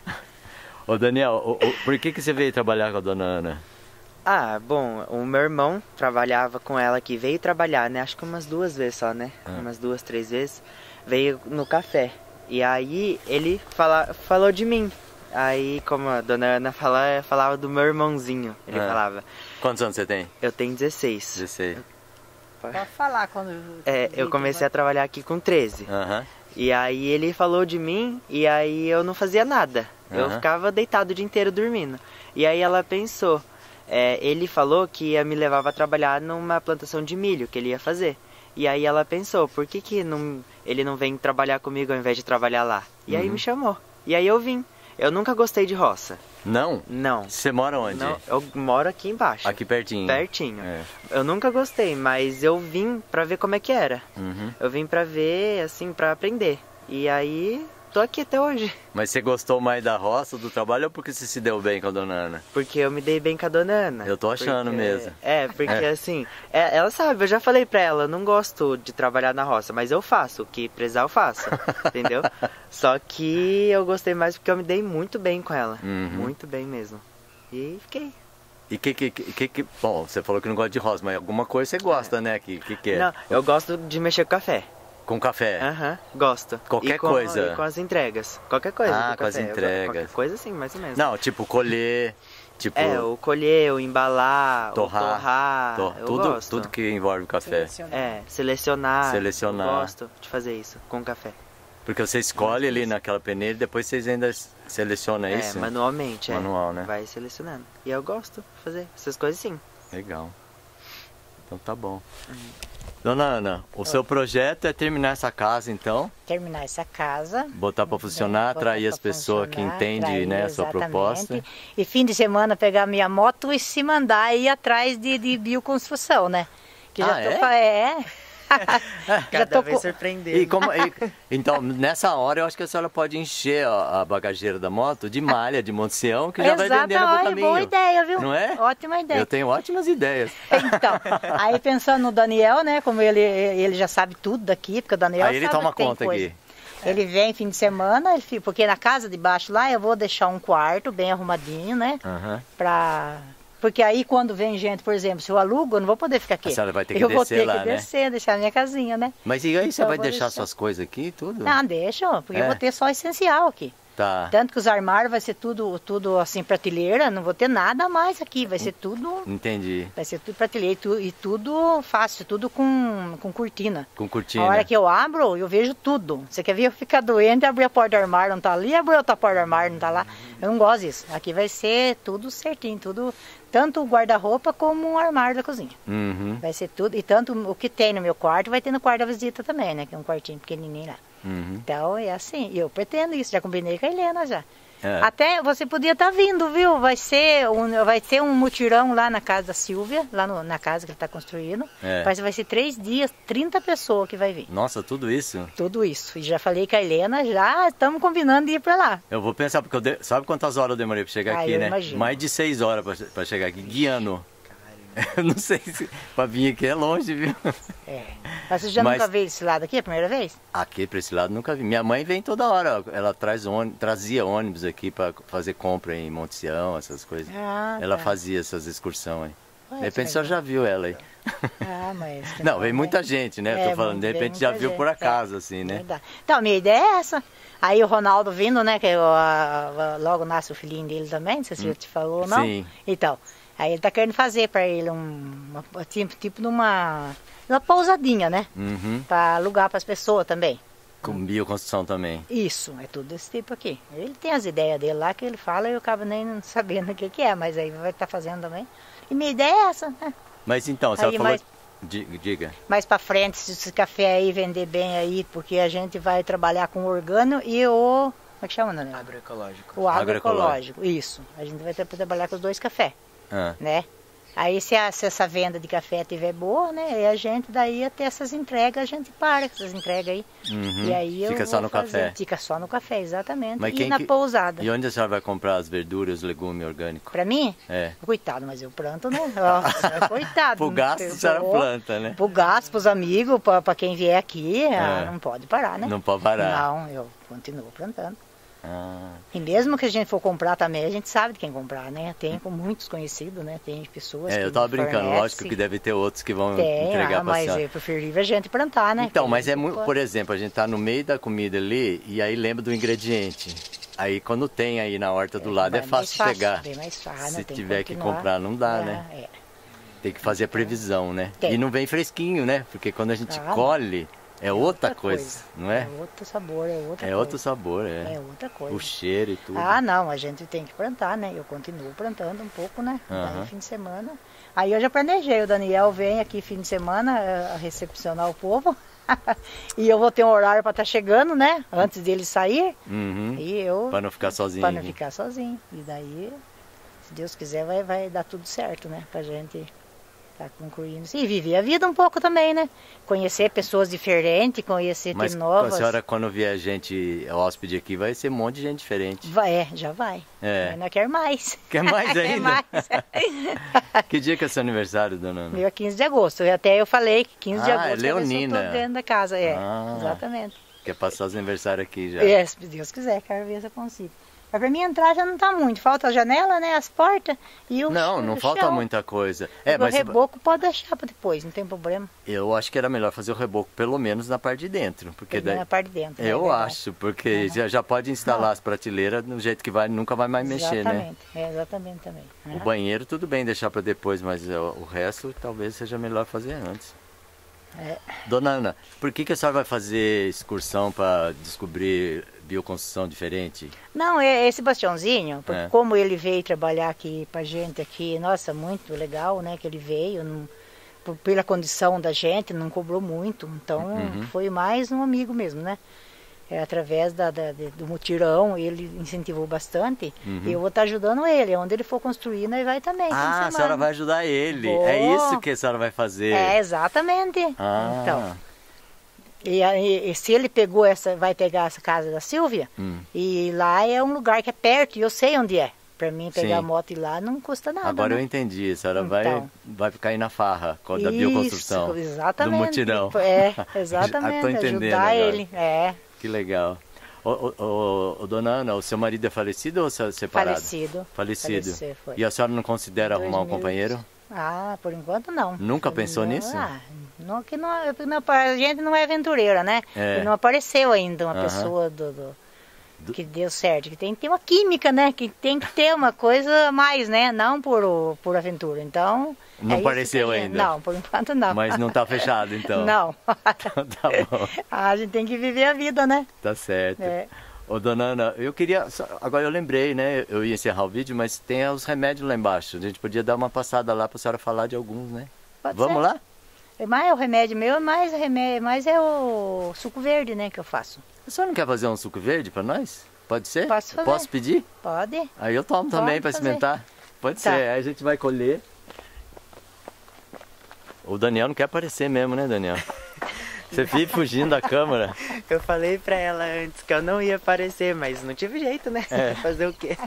ó. Ô Daniel, ô, ô, por que que você veio trabalhar com a dona Ana? Ah, bom, o meu irmão trabalhava com ela aqui, veio trabalhar, né? Acho que umas duas vezes só, né? Ah. Umas duas, três vezes. Veio no café. E aí ele fala, falou de mim. Aí, como a dona Ana fala, falava do meu irmãozinho. Ele Ah. falava. Quantos anos você tem? Eu tenho dezesseis. dezesseis. Pode falar quando... É, eu comecei a trabalhar aqui com treze. Aham. E aí ele falou de mim e aí eu não fazia nada. Eu Aham. ficava deitado o dia inteiro dormindo. E aí ela pensou, é, ele falou que ia me levar para trabalhar numa plantação de milho que ele ia fazer. E aí ela pensou, por que, que não, ele não vem trabalhar comigo ao invés de trabalhar lá? E aí Uhum. me chamou. E aí eu vim. Eu nunca gostei de roça. Não? Não. Você mora onde? Não, eu moro aqui embaixo. Aqui pertinho. Pertinho. É. Eu nunca gostei, mas eu vim pra ver como é que era. Uhum. Eu vim pra ver, assim, pra aprender. E aí, tô aqui até hoje. Mas você gostou mais da roça, do trabalho, ou porque você se deu bem com a dona Ana? Porque eu me dei bem com a dona Ana. Eu tô achando Porque- mesmo. É, porque É. assim, é, ela sabe, eu já falei pra ela, eu não gosto de trabalhar na roça, mas eu faço, o que precisar eu faço, entendeu? Só que eu gostei mais porque eu me dei muito bem com ela. Uhum. Muito bem mesmo. E fiquei. E que, que, que, que... Bom, você falou que não gosta de roça, mas alguma coisa você gosta, né? Que, que que é? Não, eu gosto de mexer com café. Com café? Aham, gosto. Qualquer E com- coisa? E com as entregas. Qualquer coisa. Ah, do com as café. Eu- entregas. Qualquer coisa assim, mais ou menos. Não, tipo colher, tipo... É, o colher, o embalar, torrar, o torrar. tor- eu tudo, gosto. tudo que envolve o café. É, selecionar. Selecionar. Eu gosto de fazer isso com café. Porque você escolhe ali naquela peneira e depois vocês ainda selecionam É, isso? manualmente, é. Manual, né? Vai selecionando. E eu gosto de fazer essas coisas sim. Legal. Então tá bom. Dona Ana, o seu projeto é terminar essa casa então, Terminar essa casa. botar para funcionar, botar atrair as pra pessoas que funcionar, entendem, atrair, né, a sua exatamente. proposta. E fim de semana pegar minha moto e se mandar ir atrás de, de bioconstrução, né? Que já Ah, tô é? fa- é? já Cada tô vez com... surpreendendo. E como, e- então, nessa hora eu acho que a senhora pode encher a, a bagageira da moto de malha, de Montseão, que já vai Exato, vendendo pro olha, caminho. boa ideia, viu? Não é? Ótima ideia. Eu tenho ótimas ideias. Então, aí pensando no Daniel, né? Como ele, ele já sabe tudo daqui, porque o Daniel Aí ele sabe toma que tem conta coisa. aqui. Ele vem fim de semana, ele fica, porque na casa de baixo lá eu vou deixar um quarto bem arrumadinho, né? Aham. Pra... Porque aí quando vem gente, por exemplo, se eu alugo, eu não vou poder ficar aqui. A senhora vai ter que eu vou descer ter lá, que né? descer, deixar a minha casinha, né? Mas e aí você Então, vai eu vou deixar deixar. suas coisas aqui e tudo? Não, deixa, porque É. eu vou ter só essencial aqui. Tá. Tanto que os armários vai ser tudo, tudo assim, prateleira, não vou ter nada mais aqui, vai ser tudo, Entendi. vai ser tudo prateleira e, tu- e tudo fácil, tudo com, com cortina. Com cortina. A hora que eu abro, eu vejo tudo. Você quer ver eu ficar doente, abrir a porta do armário, não tá ali, abrir outra porta do armário, não tá lá. Eu não gosto disso. Aqui vai ser tudo certinho, tudo, tanto o guarda-roupa como o armário da cozinha. Uhum. Vai ser tudo, e tanto o que tem no meu quarto, vai ter no quarto da visita também, né? Que é um quartinho pequenininho lá. Uhum. Então é assim, e eu pretendo isso, já combinei com a Helena já. É. Até você podia estar vindo, viu? Vai ser um, vai ter um mutirão lá na casa da Silvia, lá no- na casa que ele está construindo. É. Mas vai ser três dias, trinta pessoas que vai vir. Nossa, tudo isso? Tudo isso. E já falei com a Helena, já estamos combinando de ir para lá. Eu vou pensar, porque eu de... sabe quantas horas eu demorei para chegar Ah, aqui, eu né? imagino. Mais de seis horas para chegar aqui, guiando. Eu não sei se para vir aqui é longe, viu? É. Mas você já Mas- nunca veio desse lado aqui, a primeira vez? Aqui para esse lado nunca vi. Minha mãe vem toda hora. Ela traz ônibus, trazia ônibus aqui para fazer compra em Monte Sião, essas coisas. Ah, Ela tá. fazia essas excursões aí. Olha De repente que a senhora já viu ela aí. Ah, mas... que Não, bom, vem né? muita gente, né? É, Tô falando, de vem repente já muita viu por gente, é. acaso, assim, né? Verdade. Então, a minha ideia é essa. Aí o Ronaldo vindo, né? Que eu, a- a- logo nasce o filhinho dele também, não sei se ele te falou ou não. Sim. Então, aí ele tá querendo fazer para ele um, uma, tipo, tipo numa uma pousadinha, né? Uhum. Para alugar para as pessoas também. Com bioconstrução também. Isso, é tudo desse tipo aqui. Ele tem as ideias dele lá que ele fala e eu acabo nem não sabendo o que, que é, mas aí vai estar fazendo também. E minha ideia é essa, né? Mas então, você Aí, falou... mais- Diga. Mais pra frente, se esse café aí vender bem aí, porque a gente vai trabalhar com o organo e o... Como é que chama, Daniel? Agroecológico. O Agroecológico. agroecológico, isso. A gente vai tra- trabalhar com os dois cafés, Ah. né? Aí se, a- se essa venda de café estiver boa, né? E a gente daí até essas entregas, a gente para com essas entregas aí. Uhum. E aí eu Fica só vou no fazer- café. Fica só no café, exatamente. Mas e quem na que- pousada. E onde a senhora vai comprar as verduras, os legumes orgânicos? Pra mim? É. Coitado, mas eu planto, né? Ó, coitado. Pro gasto a Eu senhora vou- planta, né? Pro gasto, pros amigos, pra, pra quem vier aqui, ah, É. não pode parar, né? Não pode parar. Não, eu continuo plantando. Ah. E mesmo que a gente for comprar também, a gente sabe de quem comprar, né? Tem com muitos conhecidos, né? Tem pessoas É, que eu tava brincando, fornecem. lógico que deve ter outros que vão Tem, entregar ah, pra mas senhora. é preferível a gente plantar, né? Então, Que mas a é gente muito, pode- por exemplo, a gente tá no meio da comida ali e aí lembra do ingrediente. Aí quando tem aí na horta do lado é, mais fácil pegar. Bem mais fácil, Se né? Tem tiver que continuar. comprar, não dá, É, né? é. Tem que fazer a previsão, né? Tem. E não vem fresquinho, né? Porque quando a gente Ah, não. colhe, é outra coisa, não é? É outro sabor, é outra É coisa. outro sabor, É é. outra coisa. O cheiro e tudo. Ah, não, a gente tem que plantar, né? Eu continuo plantando um pouco, né? Aham. Aí fim de semana. Aí eu já planejei, o Daniel vem aqui fim de semana eh, a recepcionar o povo. E eu vou ter um horário para estar chegando, né? Antes dele sair. Uhum. E eu. Pra não ficar sozinho. Para não ficar sozinho. E daí, se Deus quiser, vai, vai dar tudo certo, né? Pra gente tá concluindo. E viver a vida um pouco também, né? Conhecer pessoas diferentes, conhecer Mas ter a novas. senhora, quando vier gente, hóspede aqui, vai ser um monte de gente diferente. Vai, é, já vai. É. Mas não quer mais. Quer mais Quer ainda? mais. Que dia que é seu aniversário, dona Ana? Meu é quinze de agosto. Eu até eu falei que quinze de Ah, agosto é é ver se eu leonina. tô dentro da casa. É, Ah. exatamente. Quer passar os aniversários aqui já. É, se Deus quiser, quero ver se eu consigo. Mas pra mim entrar já não tá muito. Falta a janela, né? As portas e o Não, não o falta chão. muita coisa. É, o mas reboco pode deixar pra depois, não tem problema. eu acho que era melhor fazer o reboco pelo menos na parte de dentro. Porque Porque daí... na parte de dentro. né, Eu é verdade. acho, porque já, já pode instalar Não. as prateleiras do jeito que vai, nunca vai mais mexer, né? Exatamente, é, exatamente também. O Aham. banheiro tudo bem deixar para depois, mas é, o resto talvez seja melhor fazer antes. É. Dona Ana, por que, que a senhora vai fazer excursão para descobrir bioconstrução diferente? Não, é esse Bastiãozinho, porque É. como ele veio trabalhar aqui pra gente aqui, nossa, muito legal, né, que ele veio, não- por- pela condição da gente, não cobrou muito, então Uhum. foi mais um amigo mesmo, né? É, através da, da- de- do mutirão, ele incentivou bastante, Uhum. e eu vou estar ajudando ele, onde ele for construir, nós vai também. fim de Ah, a semana. senhora vai ajudar ele. Vou. É isso que a senhora vai fazer. É, exatamente. Ah, Então, e, aí, e se ele pegou essa, vai pegar essa casa da Silvia, hum. e lá é um lugar que é perto, e eu sei onde é. Pra mim pegar Sim. a moto e ir lá não custa nada. Agora né? eu entendi. A senhora vai, Então. vai ficar aí na farra com a da Isso, bioconstrução. exatamente. Do mutirão. É, Ah, exatamente. tô entendendo ajudar agora. ele. É, Que legal. Ô, ô, ô, ô, dona Ana, o seu marido é falecido ou se- separado? falecido. Falecido. Faleceu, foi. E a senhora não considera arrumar um dois mil. companheiro? Ah, por enquanto não. Nunca pensou Não, nisso? Ah, não, que não, não, a gente não é aventureira, né? É. E não apareceu ainda uma Aham. pessoa do, do- que deu certo. Que tem que ter uma química, né? Que tem que ter uma coisa a mais, né? Não por, o- por aventura. Então. Não é isso apareceu que a gente- ainda? Não, por enquanto não. Mas não tá fechado, então? Não. Então tá bom, A gente tem que viver a vida, né? tá certo. É. Ô, dona Ana, eu queria... só- Agora eu lembrei, né? Eu ia encerrar o vídeo, mas tem os remédios lá embaixo. A gente podia dar uma passada lá pra senhora falar de alguns, né? Pode Vamos ser. lá? É mais o remédio meu, mais remédio, mais é o suco verde, né, que eu faço. A senhora não quer fazer um suco verde pra nós? Pode ser? Posso Eu fazer. Posso pedir? Pode? Aí eu tomo também Pode pra fazer. experimentar. Pode Tá. ser, aí a gente vai colher. O Daniel não quer aparecer mesmo, né, Daniel? Você fica fugindo da câmera. Eu falei pra ela antes que eu não ia aparecer, mas não tive jeito, né? É. Fazer o quê?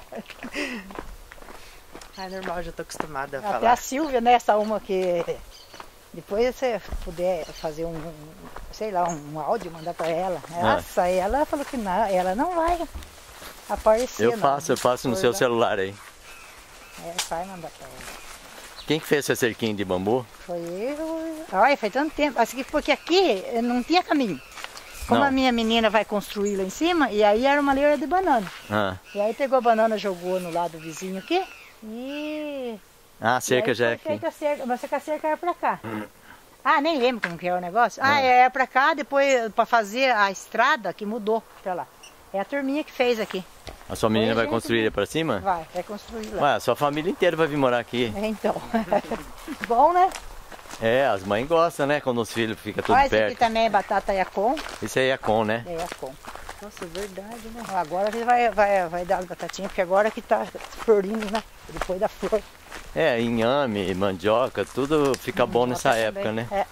Ah, normal, já tô acostumada a Até a falar. Silvia, né, essa uma que depois você puder fazer um, um, sei lá, um áudio, mandar pra ela. Nossa, ela falou que não, ela não vai aparecer. Eu não. faço, eu faço no seu Depois, celular aí. É, vai mandar pra ela. Quem que fez essa cerquinha de bambu? Foi eu. Olha, faz tanto tempo. Assim, porque aqui eh, não tinha caminho. Como Não. a minha menina vai construir lá em cima, e aí era uma leira de banana. Ah, E aí pegou a banana, jogou no lado vizinho aqui. E. ah a cerca e aí já é foi aqui. feita a cerca, mas só que a cerca era pra cá. Ah, nem lembro como que é o negócio. Ah, Ah. é pra cá, depois pra fazer a estrada que mudou pra lá. É a turminha que fez aqui. A sua menina Foi a vai gente construir mesmo. pra cima? Vai, vai construir lá. Ué, a sua família inteira vai vir morar aqui. É, então. Bom, né? É, as mães gostam, né? Quando os filhos ficam tudo Olha, esse aqui perto. também é batata Yacon. Isso aí é com, né? É Yacon. Nossa, é verdade, né? Agora que vai, vai, vai dar as batatinhas, porque agora que tá florindo, né? Depois da flor. É, inhame, mandioca, tudo fica bom nessa Mandioca época, também. né? É.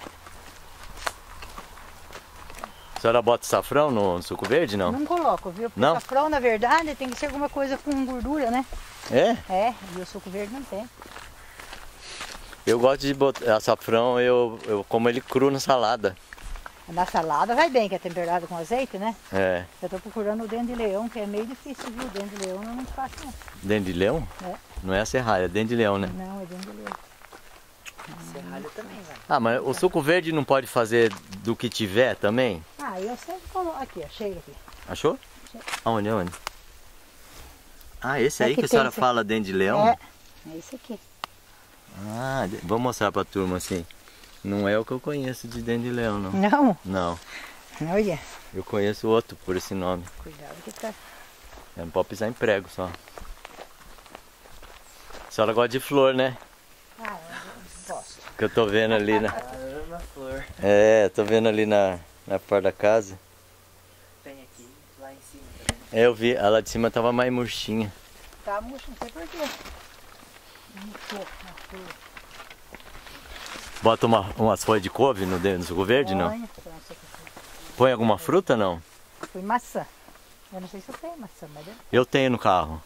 A senhora bota safrão no suco verde, não? Não coloco, viu? Porque Não? safrão, na verdade, tem que ser alguma coisa com gordura, né? É? É, e o suco verde não tem. Eu gosto de botar safrão, eu, eu como ele cru na salada. Na salada vai bem, que é temperado com azeite, né? É. Eu tô procurando o dente de leão, que é meio difícil, viu? O dente de leão não é muito fácil, não. Dente de leão? É. Não é a serralha, é dente de leão, né? Não, é dente de leão. Serralho também, vai. Ah, mas o suco verde não pode fazer do que tiver também? Ah, eu sempre coloco. Aqui, ó, cheio aqui. Achou? Aonde, aonde? Ah, esse aí Aqui que a tem senhora esse- fala dente de leão? É, é isso aqui. Ah, de- vou mostrar pra turma assim. Não é o que eu conheço de dente de leão, não. Não, Não, olha. eu conheço outro por esse nome. Cuidado que tá. É, não pode pisar em prego só. A senhora gosta de flor, né? Ah, eu gosto. Que eu tô vendo ali na... Ama flor. É, tô vendo ali na, na porta da casa. Tem aqui, lá em cima também. É, eu vi, a lá de cima tava mais murchinha. Tá murcho, não sei porquê. Murchou na flor. Bota uma, umas folhas de couve no, de- no suco verde, não? Olha, nossa, que Põe alguma fruta, não? foi maçã. Eu não sei se eu tenho maçã, mas eu... Eu tenho no carro.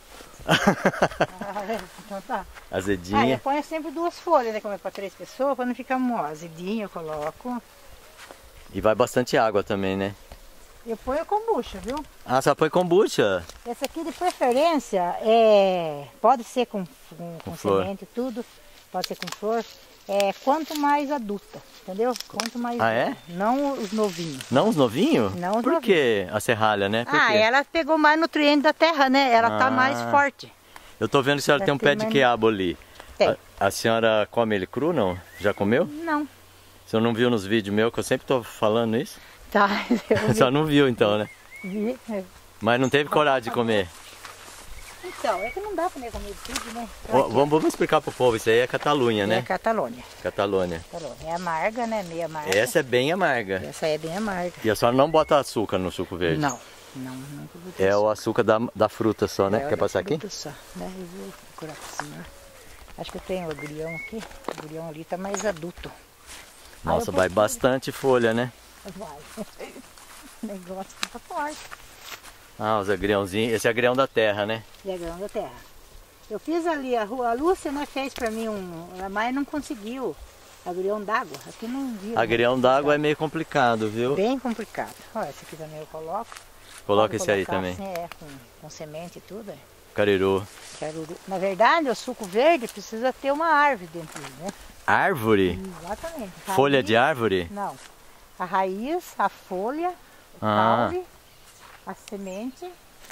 Ah, é, então tá. Ah, eu Azedinha. ponho sempre duas folhas, né? Como é pra três pessoas, pra não ficar mó. Azedinha eu coloco. E vai bastante água também, né? Eu ponho kombucha, viu? Ah, só põe kombucha. Essa aqui de preferência é. Pode ser com, com, com flor. semente e tudo, pode ser com flor. É quanto mais adulta, entendeu? Quanto mais. Ah, é? Não os novinhos. Não os novinhos? Não os Por que a serralha, né? Por Ah, quê? ela pegou mais nutriente da terra, né? Ela tá Ah. mais forte. Eu tô vendo que a senhora Vai tem um ter pé de mais- quiabo ali. Tem. A, a senhora come ele cru, não? Já comeu? Não. O senhor não viu nos vídeos meus que eu sempre tô falando isso? Tá, eu A senhora não viu então, né? vi. Mas não teve coragem de comer. Então, é que não dá pra comer comer tudo, né? Ó, vamos, vamos explicar pro povo, isso aí é Catalunha, É né? Catalônia. Catalunha. Catalônia. É amarga, né? Meio amarga. Essa é bem amarga. Essa é bem amarga. E a senhora não bota açúcar no suco verde? Não, não, nunca botei É isso. o açúcar da, da fruta só, né? É, Quer olha, passar aqui? fruta Só, né? Eu vou procurar pro senhor. Acho que eu tenho o agrião aqui. O agrião ali tá mais adulto. Nossa, eu vai vou- bastante folha, né? Vai. O negócio fica forte. Ah, os agriãozinhos. Esse é agrião da terra, né? E agrião da terra. Eu fiz ali, a, rua, a Lúcia né, fez pra mim um. Mas não conseguiu. Agrião d'água. Aqui não vi. Agrião d'água é meio complicado, viu? Bem complicado. Olha, esse aqui também eu coloco. Coloca Pode esse aí colocar também. Assim, é, com, com semente e tudo. É. Cariru. Caruru. Na verdade, o suco verde precisa ter uma árvore dentro dele, né? Árvore? Exatamente. Folha Raiz- de árvore? Não. A raiz, a folha, o Ah. caule, a semente.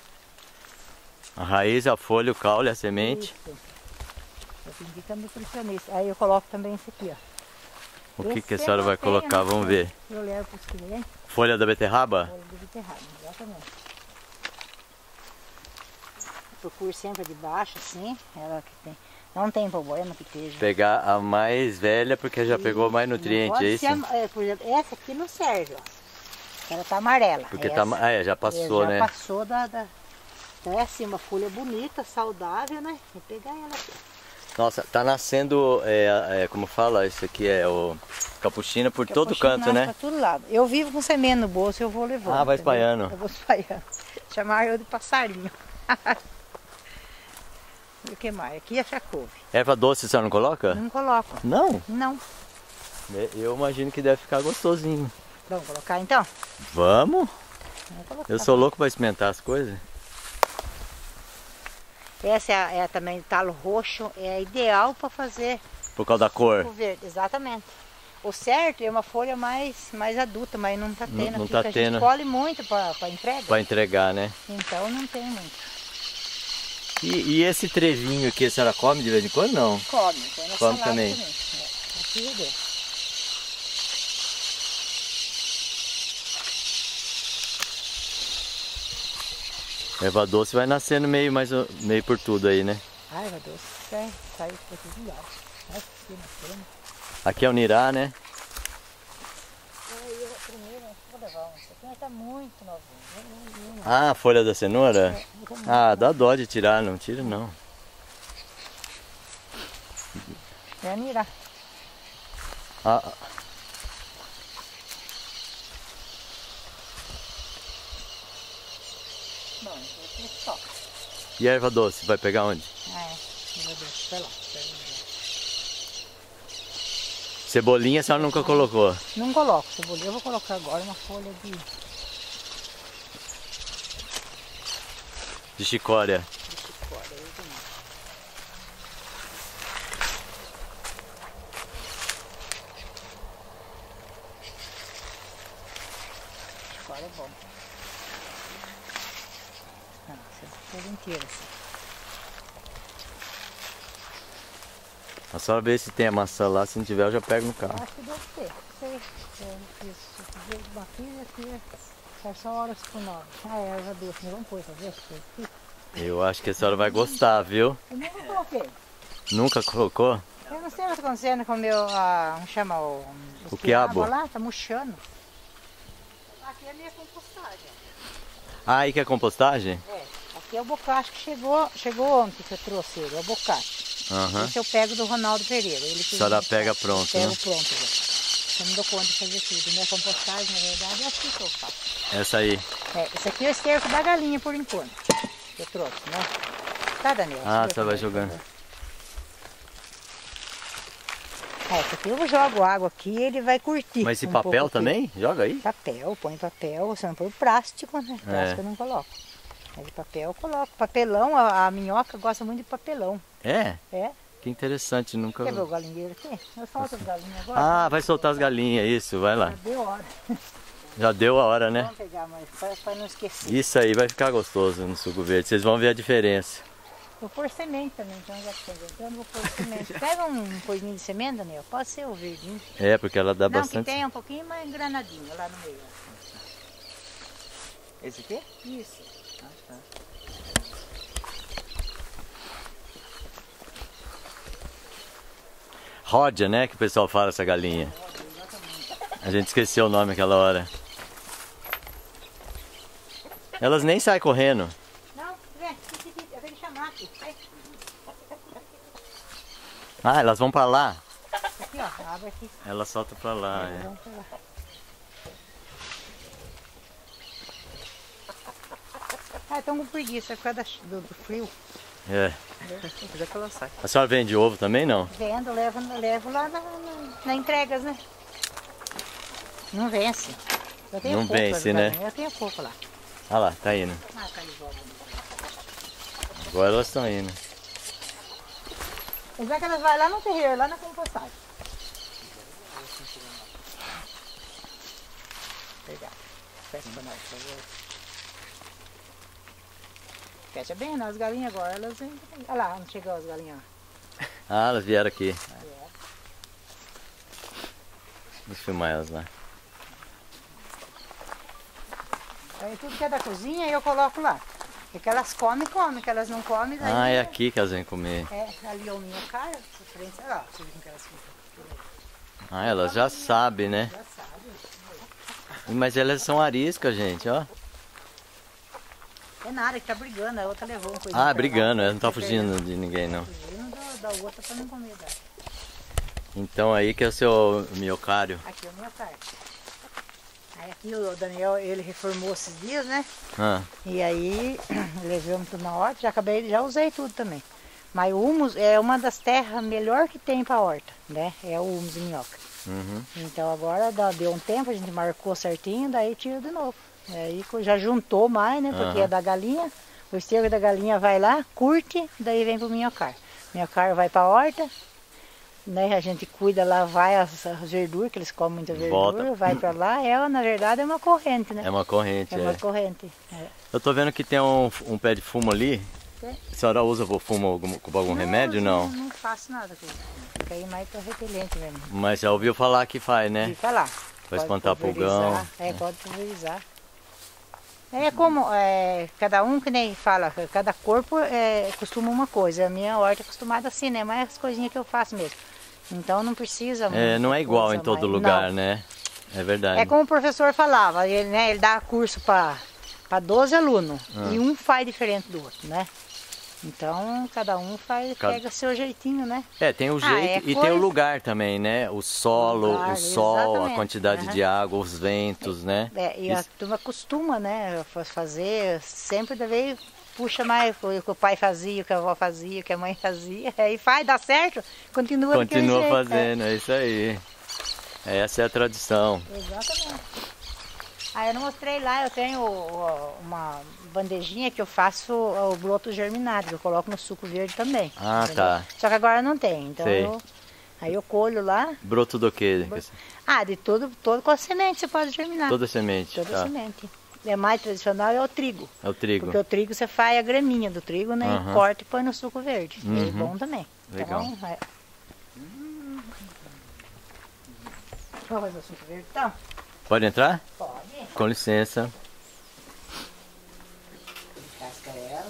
A raiz, a folha, o caule, a semente. Isso. Eu pedi também nutricionista. Aí eu coloco também esse aqui, ó. O que, Esse que a senhora vai eu tenho, colocar? né? Vamos ver. Eu levo para os clientes. Folha da beterraba? Folha de beterraba, exatamente. Procuro sempre de baixo, assim. Ela que tem. Não tem problema que esteja. Pegar a mais velha porque já pegou mais Não nutriente, pode é isso? ser am- é, por exemplo, essa aqui não serve, ó. Ela tá amarela. Porque essa, tá. ma- Ah, é, já passou, já né? passou da, da... Então é assim, uma folha bonita, saudável, né? Vou pegar ela aqui. Nossa, tá nascendo, é, é, como fala, isso aqui é o capuchina por todo Capuchinho canto, nasce né? Pra todo lado. Eu vivo com semente no bolso, eu vou levando. Ah, vai entendeu? espalhando. Eu vou espalhando. Chamar eu de passarinho. E o que mais? Aqui é chacouve. Erva doce a senhora não coloca? Não coloco. Não? Não. Eu imagino que deve ficar gostosinho. Vamos colocar então? Vamos? Vamos colocar. Eu sou louco pra experimentar as coisas. Essa é, a- é também talo roxo, é ideal para fazer Por causa da cor. suco verde, exatamente. O certo é uma folha mais, mais adulta, mas não tá Não- tendo não aqui, tá que a tendo. gente colhe muito para entrega. Pra entregar, né? Então não tem muito. E, e esse trevinho aqui a senhora come de vez em quando? Não. Come, põe na Come salada também. também. É, aqui eu dou. Erva doce vai nascendo meio, mais, meio por tudo aí, né? Ah, erva doce sai, sai por todos os lados. Olha aqui nascendo. Aqui é o nirá, né? Aí eu primeiro vou levar um. Esse aqui está muito novinho. Ah, a folha da cenoura? É, Ah, dá dó de tirar, não tira não. é a nirá. Ah, Bom, aqui só. e a erva doce, vai pegar onde? Ah, é. Erva doce, vai lá. Cebolinha a senhora nunca colocou? Não coloco cebolinha, eu vou colocar agora uma folha de, De chicória. de chicória. Aí também. Chicória é bom. Ah, essa folha inteira assim. A senhora vê se tem a maçã lá, se não tiver eu já pego no carro. Acho que deve ter. Sei. Eu fiz uma filha aqui. Só só horas por nove. Ah, é, erva doce. Vamos pôr pra ver se tem. Eu acho que a senhora vai gostar, viu? Eu nunca coloquei. Nunca colocou? Eu não sei o que está acontecendo com o meu, ah, como chama o... O quiabo? lá, tá murchando. Aqui é a minha compostagem. Ah, aí que é compostagem? É, aqui é o bocache que chegou, chegou ontem que eu trouxe ele, é o bocache. Aham. Esse eu pego do Ronaldo Pereira. Ele que A senhora me pega faz. pronto, Eu pego né? pronto já. Eu não dou conta de fazer tudo. Minha compostagem, na verdade, é assim que eu faço. Essa aí. É, esse aqui é o esterco da galinha, por enquanto. Que eu trouxe, né? Tá, Daniel? Ah, Deixa eu você ver vai como é que jogando. É, esse aqui eu jogo água aqui e ele vai curtir. Mas esse um papel pouco aqui. também? Joga aí. Papel, põe papel, você não põe plástico, né? Plástico É. eu não coloco. Mas papel eu coloco. Papelão, a, a minhoca gosta muito de papelão. É? É? Que interessante, nunca... Quer ver o galinheiro aqui? Eu solto as galinhas agora. Ah, vai soltar as galinhas, isso, vai lá. Já deu hora. Já deu a hora, né? Vamos pegar mais, para, para não esquecer. Isso aí vai ficar gostoso no suco verde, vocês vão ver a diferença. Vou pôr semente também, então já que então eu vou pôr semente. Pega um coisinho de semente, Daniel, pode ser o verdinho. É, porque ela dá Não, bastante... que tenha um pouquinho mais engranadinho lá no meio. Esse aqui? Isso. Ah, tá. Ródia, né, que o pessoal fala essa galinha. A gente esqueceu o nome aquela hora. Elas nem saem correndo. Não, vem, eu tenho que chamar aqui. Vai. Ah, elas vão pra lá. Aqui, ó, abre aqui. Ela solta pra lá, é. Vamos pra lá. Ah, estão com preguiça por causa da- do, do frio. É. Onde é que ela sai? A senhora vende ovo também, não? Vendo, levo, levo lá na, na, na entregas, né? Não vence. Eu tenho Não pouco, vence, né? Eu tenho pouco lá. Ah lá, tá indo. Ah, tá de volta. Agora elas estão indo. Mas é que elas vão lá no terreiro, lá na compostagem. Obrigado. Fecha pra nós, por favor. Fecha bem, né? As galinhas agora, elas ainda... Olha lá, onde chegou as galinhas. Ah, elas vieram aqui. É. Vou filmar elas lá. Aí tudo que é da cozinha eu coloco lá. E que elas comem, comem. Que elas não comem, daí... Ah, é aqui que elas vêm comer. É, ali é o minho cara, de frente, olha lá, você viu que elas ficam. Ah, elas já sabem, né? Já sabe. Mas elas são ariscas, gente, ó. É nada, que tá brigando, a outra levou um coisinho. Ah, pra brigando, lá. ela não tá fugindo de ninguém, não. Fugindo da, da outra pra não comer dela. Então aí que é o seu miocário. Aqui é o meu cara. Aí aqui o Daniel, ele reformou esses dias, né? Ah, E aí, levamos tudo na horta, já acabei, já usei tudo também. Mas o humus é uma das terras melhor que tem pra horta, né? É o humus de minhoca. uhum. Então agora dá- deu um tempo, a gente marcou certinho, daí tira de novo. Aí já juntou mais, né? Porque Aham. é da galinha. O esterco da galinha vai lá, curte, daí vem pro minhocar. Minhocar vai pra horta, né? A gente cuida lá, vai as, as verduras, que eles comem muita verdura, Volta. vai pra lá. Ela, na verdade, é uma corrente, né? É uma corrente, É uma é. corrente. É. Eu tô vendo que tem um, um pé de fumo ali. É. A senhora usa fumo algum- com algum remédio, não? Não, não faço nada com isso. Fica aí mais pra repelente mesmo. Mas já ouviu falar que faz, né? Fica lá. Pra Pode espantar pulverizar. pulgão. É, pode pulverizar. É como, é, cada um que nem fala, cada corpo é, costuma uma coisa. A minha horta é acostumada assim, né? Mas é as coisinhas que eu faço mesmo. Então não precisa... É, não é igual coisa, em todo mas, lugar, não. né? É verdade. É como o professor falava, ele, né, ele dá curso para doze alunos Ah. e um faz diferente do outro, né? Então cada um faz, Cada- pega seu jeitinho, né? É, tem o Ah, jeito é e tem coisa- o lugar também, né? O solo, Lugar, o sol, a exatamente. quantidade Aham. de água, os ventos, né? É, e a Isso- turma costuma, né, fa- fazer, sempre deve puxa mais o que o pai fazia, o que a avó fazia, o que a mãe fazia, aí faz, dá certo, continua daquele Continua jeito, fazendo, é isso aí. Essa é a tradição. É, exatamente. Aí eu não mostrei lá, eu tenho ó, uma bandejinha que eu faço o broto germinado, que eu coloco no suco verde também. Ah, entendeu? tá. Só que agora não tem, então Sei. eu, aí eu colho lá. Broto do quê? Ah, de todo, todo com a semente você pode germinar. Toda semente. Toda Tá. semente. É mais tradicional é o trigo. É o trigo. Porque o trigo você faz a graminha do trigo, né? Aham. E corta e põe no suco verde. É Uhum. bom também. Legal. Então, é. Vamos fazer o suco verde então? Pode entrar? Pode. Com licença. Casca ela.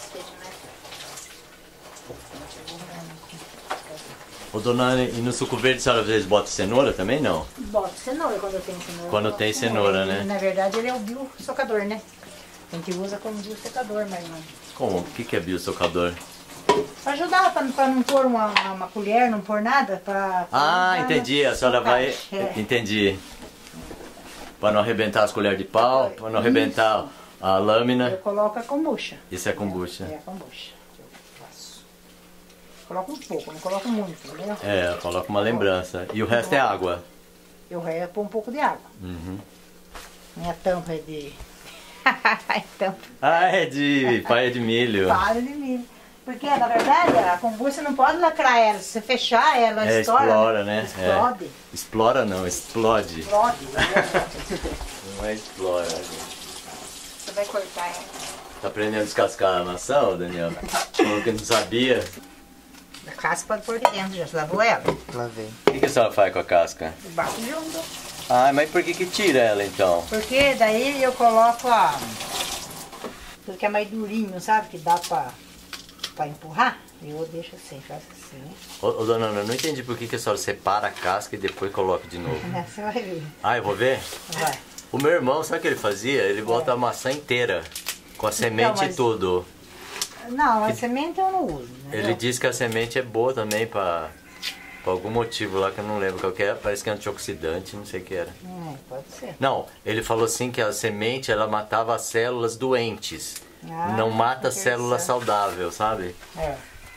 Ô, dona Ana, e no suco verde a senhora às vezes bota cenoura também, não? Bota cenoura quando tem cenoura. Quando bota tem cenoura, né? Na verdade ele é o biosocador, né? A gente usa como biosocador, mas não. Como? O que que é biosocador? Pra ajudar, pra, pra não pôr uma, uma colher, não pôr nada. Pra, pra Ah, ajudar entendi. no A senhora vai... socado. É. Entendi. Para não arrebentar as colheres de pau, para não arrebentar a Eu lâmina. coloco a kombucha. Isso é kombucha. É a kombucha. que eu faço. Coloco um pouco, não coloco muito, entendeu? É, coloca uma lembrança. E o resto é água. Eu resto põe um pouco de água. Uhum. Minha tampa é de... é tampa. Ah, é de paia de milho. Palha de milho. Porque, na verdade, a kombucha não pode lacrar ela. Se você fechar, ela É, estoura. explora, né? Explode. É. Explora não, explode. Explode. Não é explora. Você vai cortar ela. Tá aprendendo a descascar a maçã, ô, Daniel? Falou que não sabia. A casca pode pôr de dentro, já. Você lavou ela? Lavei. O que, que a senhora faz com a casca? Bato junto. Ah, mas por que que tira ela então? Porque daí eu coloco a... Tudo que é mais durinho, sabe? Que dá pra, pra empurrar. Eu deixo assim, faço assim. Ô, ô dona Ana, eu não entendi por que que a senhora separa a casca e depois coloca de novo. Você vai ver. Ah, eu vou ver? Vai. O meu irmão, sabe o que ele fazia? Ele bota a maçã inteira, com a semente mas- e tudo. Não, a semente eu não uso. Entendeu? Ele diz que a semente é boa também pra, pra algum motivo lá que eu não lembro qual que é. Parece que é antioxidante, não sei o que era. É, pode ser. Não, ele falou assim que a semente ela matava as células doentes. Ah, não mata a interessante. célula saudável, sabe? É.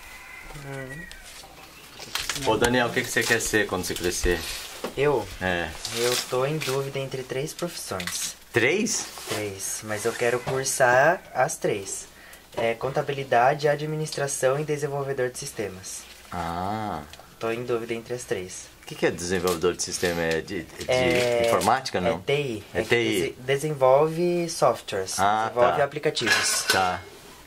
Ô Daniel, o que, que você quer ser quando você crescer? Eu, É. eu tô em dúvida entre três profissões. Três? Três, mas eu quero cursar as três. É contabilidade, administração e desenvolvedor de sistemas. Ah. Tô em dúvida entre as três. O que, que é desenvolvedor de sistema? É de, de É- informática, não? É T I. É que T I. dese- desenvolve softwares, Ah, desenvolve tá. aplicativos. Tá.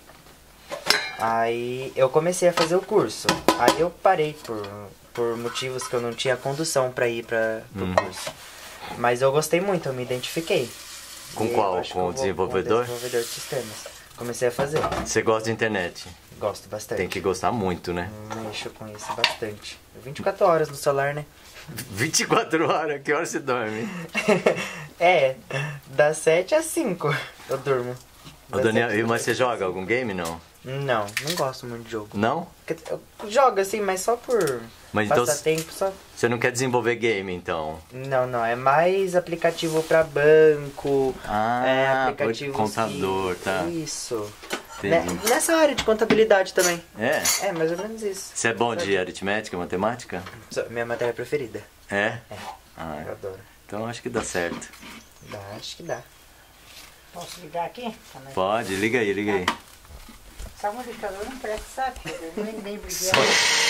Aí eu comecei a fazer o curso. Aí eu parei por, por motivos que eu não tinha condução pra ir para pro Uhum. curso. Mas eu gostei muito, eu me identifiquei. Com E eu qual? acho que Com eu o vou- desenvolvedor? Com o desenvolvedor de sistemas. Comecei a fazer. Você gosta de internet? Gosto bastante. Tem que gostar muito, né? Mexo com isso bastante. vinte e quatro horas no celular, né? vinte e quatro horas, que hora você dorme? É, das sete às cinco eu durmo. Ô Das Daniel, sete e- mas às você joga algum game, não? Não, não gosto muito de jogo. Não? Quer dizer, eu jogo assim, mas só por Mas então passatempo, só... você não quer desenvolver game, então? Não, não, é mais aplicativo pra banco, Ah, é por aplicativo computador, tá. Isso. Entendi. Ne- Nessa área de contabilidade também. É? É, mais ou menos isso. Você é bom de aritmética, matemática? Só- Minha matéria preferida. É? É. Ah, Eu adoro. então acho que dá certo. Dá, acho que dá. Posso ligar aqui? Também. Pode, liga aí, liga aí. Só o modificador não presta, sabe? Eu nem bem briguei. Só-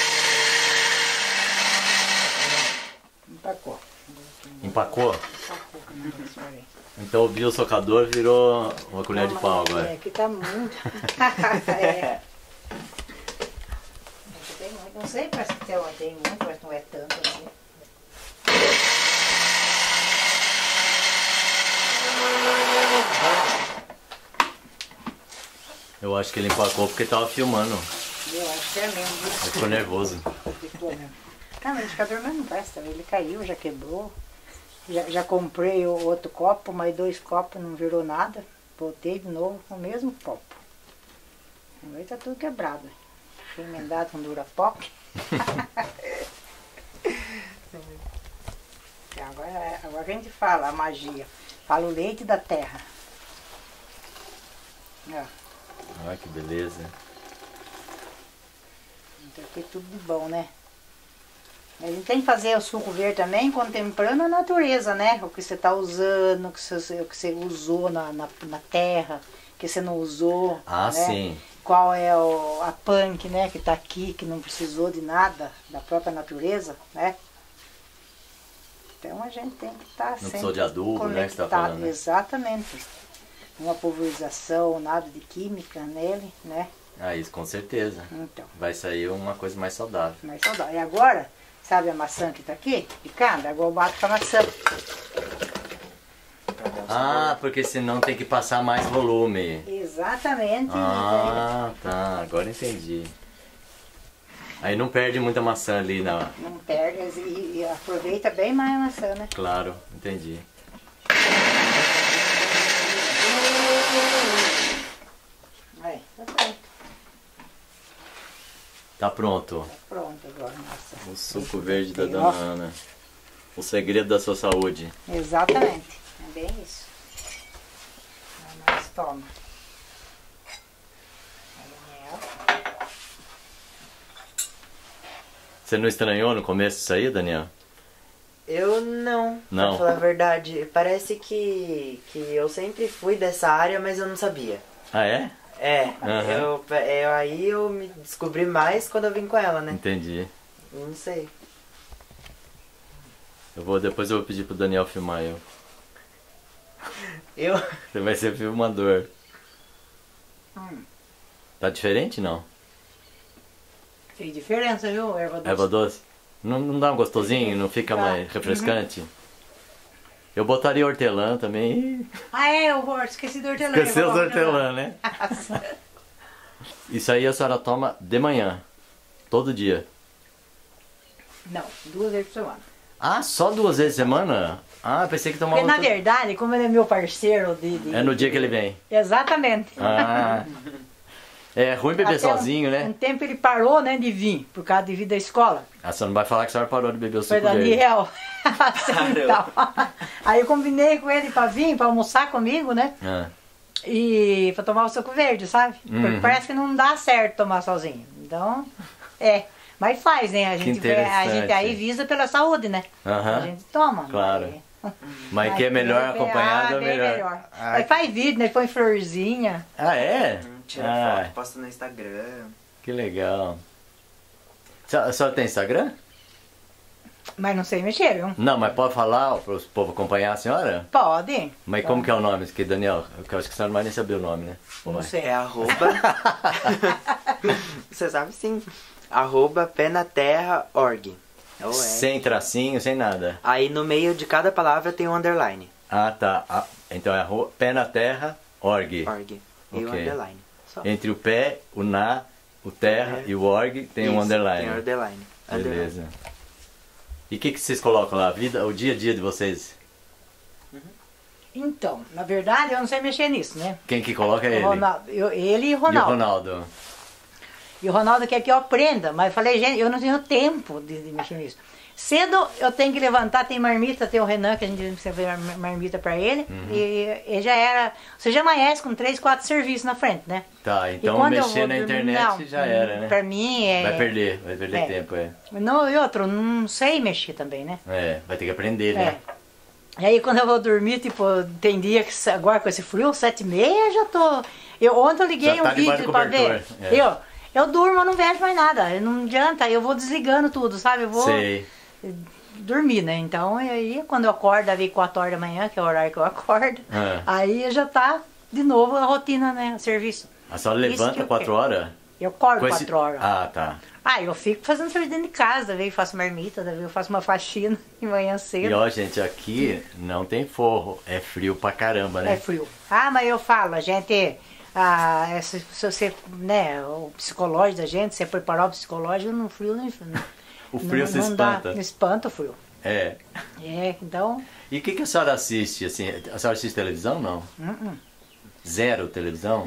Empacou. Empacou? Empacou, que não deu certo aí. Então o biosocador virou uma colher de pau É, agora. aqui tá muito. É. Aqui tem muito. Não sei, parece que tem, tem muito, mas não é tanto assim. Eu acho que ele empacou porque tava filmando. Eu acho que é mesmo. Ele ficou nervoso. Ficou mesmo. Não, mas o liquidificador mas não presta, ele caiu, já quebrou. Já, já comprei o outro copo, mas dois copos não virou nada. Voltei de novo com o mesmo copo. Agora tá tudo quebrado. Fui emendado com Durapoc. agora, agora a gente fala a magia. Fala o leite da terra. Ó. Olha que beleza. Então aqui tudo de bom, né? A gente tem que fazer o suco verde também contemplando a natureza, né? O que você está usando, o que você, o que você usou na, na, na terra, o que você não usou. Ah, né? sim. Qual é o, a punk, né, que está aqui, que não precisou de nada da própria natureza, né? Então a gente tem que estar tá sempre precisou de adubo, né, que você tá conectado. falando, né? Exatamente. Uma pulverização, nada de química nele, né? Ah, isso com certeza. Então. Vai sair uma coisa mais saudável. Mais saudável. E agora, sabe a maçã que está aqui? Picada? Agora eu bato com a maçã. Ah, porque senão tem que passar mais volume. Exatamente. Ah, tá. Agora entendi. Aí não perde muita maçã ali na... Não perde e, e aproveita bem mais a maçã, né? Claro, entendi. Aí, tá pronto. Tá pronto. Tá pronto agora, maçã. O suco verde da Ó. Dona Ana. O segredo da sua saúde. Exatamente. É bem isso. Aí nós toma. Aí, Daniel. Você não estranhou no começo isso aí, Daniel? Eu não, Não. pra falar a verdade. Parece que, que eu sempre fui dessa área, mas eu não sabia. Ah, é? É, Aham. eu, eu, aí eu me descobri mais quando eu vim com ela, né? Entendi. Não sei. Eu vou, depois eu vou pedir pro Daniel filmar eu. Eu... Você vai ser filmador. Hum. Tá diferente, não? Fez diferença, viu, erva doce? Erva doce? Não, não dá um gostosinho? Não fica Dá. mais refrescante? Eu botaria hortelã também. Ih, Ah, é, eu vou- esqueci do hortelã. esqueceu eu os vou hortelã, né? Isso aí a senhora toma de manhã. Todo dia. Não, duas vezes por semana. Ah, só duas vezes por semana? Ah, pensei que tomava... Porque na todo- verdade, como ele é meu parceiro de... de- É no dia que ele vem. Exatamente. Ah. É ruim beber Até sozinho, um, né? Um tempo ele parou, né, de vir, por causa de vir da escola. A senhora não vai falar que a senhora parou de beber o Foi suco verde. Daniel. Assim, então. Aí eu combinei com ele pra vir, pra almoçar comigo, né? Ah. E pra tomar o suco verde, sabe? Porque Uhum. parece que não dá certo tomar sozinho. Então, é. Mas faz, né? A gente, vê- a gente aí interessante. visa pela saúde, né? Aham. A gente toma. Claro. Mas, Mas que é melhor bem- acompanhado ah, é bem melhor. Ah, Mas faz vídeo, né? Põe florzinha. Ah, é? Tira Ah, foto, posta no Instagram. que legal. A senhora tem Instagram? Mas não sei mexer, viu? Não, mas pode falar para o povo acompanhar a senhora? Pode. Mas como que é o nome? Que Daniel, eu acho que a senhora não vai nem saber o nome, né? Ou Não vai? sei. É arroba... Você sabe sim. Arroba pé na terra org. Ou é. Sem tracinho, sem nada. Aí no meio de cada palavra tem um underline. Ah, tá. Ah, então é arro- pé na terra, org. Org. E o Ok. underline. Só. Entre o pé, o na, o terra É. e o org tem um Isso, underline. Tem underline. Underline. Beleza. E o que, que vocês colocam lá? A vida, o dia a dia de vocês? Então, na verdade, eu não sei mexer nisso, né? Quem que coloca é O ele? Ronaldo, eu- ele e o E o Ronaldo. Ronaldo? E o Ronaldo quer que eu aprenda, mas eu falei, gente, eu não tenho tempo de, de mexer nisso. Cedo eu tenho que levantar, tem marmita, tem o Renan, que a gente precisa ver mar- marmita pra ele. Uhum. E ele já era. Você já amanhece com três, quatro serviços na frente, né? Tá, E então quando eu mexer vou na dormir, internet não, já era, né? Pra mim é. Vai perder, vai perder é. tempo, é. Não, e outro, não sei mexer também, né? É, vai ter que aprender, É. né? E aí quando eu vou dormir, tipo, tem dia que agora com esse frio, sete e meia, já tô. Eu, ontem eu liguei Já tá um debaixo vídeo do pra cobertor, ver. é. Eu, eu durmo, eu não vejo mais nada. Não adianta, eu vou desligando tudo, sabe? Eu vou Sei. dormir, né? Então, e aí quando eu acordo, ali quatro horas da manhã, que é o horário que eu acordo, É. aí já tá de novo a rotina, né? O serviço. A senhora Isso que levanta eu quatro quero. horas? Eu acordo Com esse- quatro horas. Ah, tá. Ah, eu fico fazendo serviço dentro de casa, daí eu faço marmita, daí eu faço uma faxina de manhã cedo. E ó, gente, aqui não tem forro. É frio pra caramba, né? É frio. Ah, mas eu falo, a gente a, se, se você, né, o psicológico da gente, você preparar o psicológico no frio, no, O frio não, se não espanta. Dá, espanta o frio. É. É, então... E o que, que a senhora assiste, assim? A senhora assiste televisão, não? Uh -uh. Zero televisão?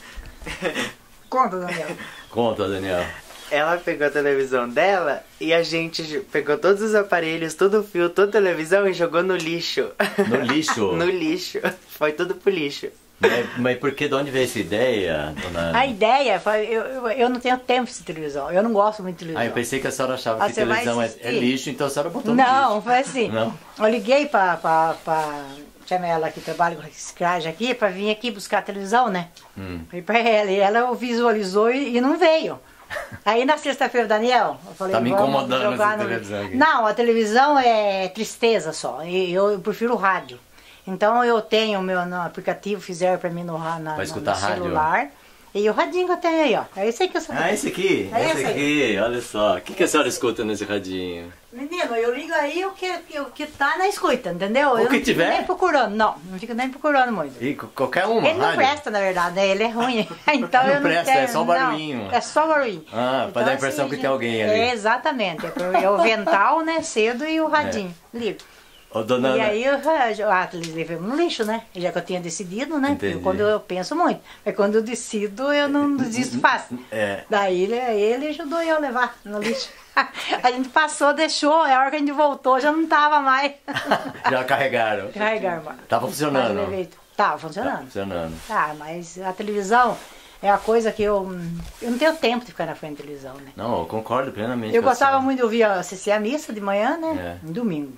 Conta, Daniel. Conta, Daniel. Ela pegou a televisão dela e a gente pegou todos os aparelhos, todo o fio, toda a televisão e jogou no lixo. No lixo? No lixo. Foi tudo pro lixo. Mas, mas por que, de onde veio essa ideia, dona Ana? A ideia, foi, eu, eu, eu não tenho tempo de televisão, eu não gosto muito de televisão. Ah, eu pensei que a senhora achava Ah, que você vai televisão é, assistir? é lixo, então a senhora botou no Não, lixo. foi assim. Não? Eu liguei pra, pra, pra chamei ela que trabalha com reciclagem aqui, pra vir aqui buscar a televisão, né? Hum. Falei pra ela, e ela visualizou e, e não veio. Aí na sexta-feira, Daniel, eu falei, Tá me vamos incomodando jogar essa no... televisão aqui. Não, a televisão é tristeza só, e eu, eu prefiro o rádio. Então eu tenho o meu no aplicativo, fizeram pra mim no, na, Pra no, escutar no rádio. celular. E o radinho que eu tenho aí, ó. É esse aí que eu sou. Ah, esse aqui? É esse esse aqui, olha só. O que, que a senhora escuta nesse radinho? Menino, eu ligo aí o que, o que tá na escuta, entendeu? O eu que não tiver? fico nem procurando, não. Não fico nem procurando muito. E qualquer uma, Ele não rádio? presta, na verdade, né? Ele é ruim. Então Não eu não presta, tenho, é só barulhinho. Não, é só barulhinho. Ah, pra dar a impressão que tem alguém ali. É, exatamente. É o vental, né? Cedo e o radinho. Ligo. Ô, dona E Ana, aí eu ah, levamos no lixo, né? Já que eu tinha decidido, né? Entendi. Quando eu penso muito. Mas quando eu decido, eu não desisto fácil. É. Daí ele, ele ajudou eu a levar no lixo. A gente passou, deixou, a hora que a gente voltou já não tava mais. já carregaram. Carregar, mano. Tava funcionando? Mas eu levei- Tava Tá funcionando. funcionando. Tá, mas a televisão é a coisa que eu. Eu não tenho tempo de ficar na frente da televisão, né? Não, eu concordo plenamente Eu com a gostava senhora. muito de ouvir, assistir a missa de manhã, né? É. No domingo.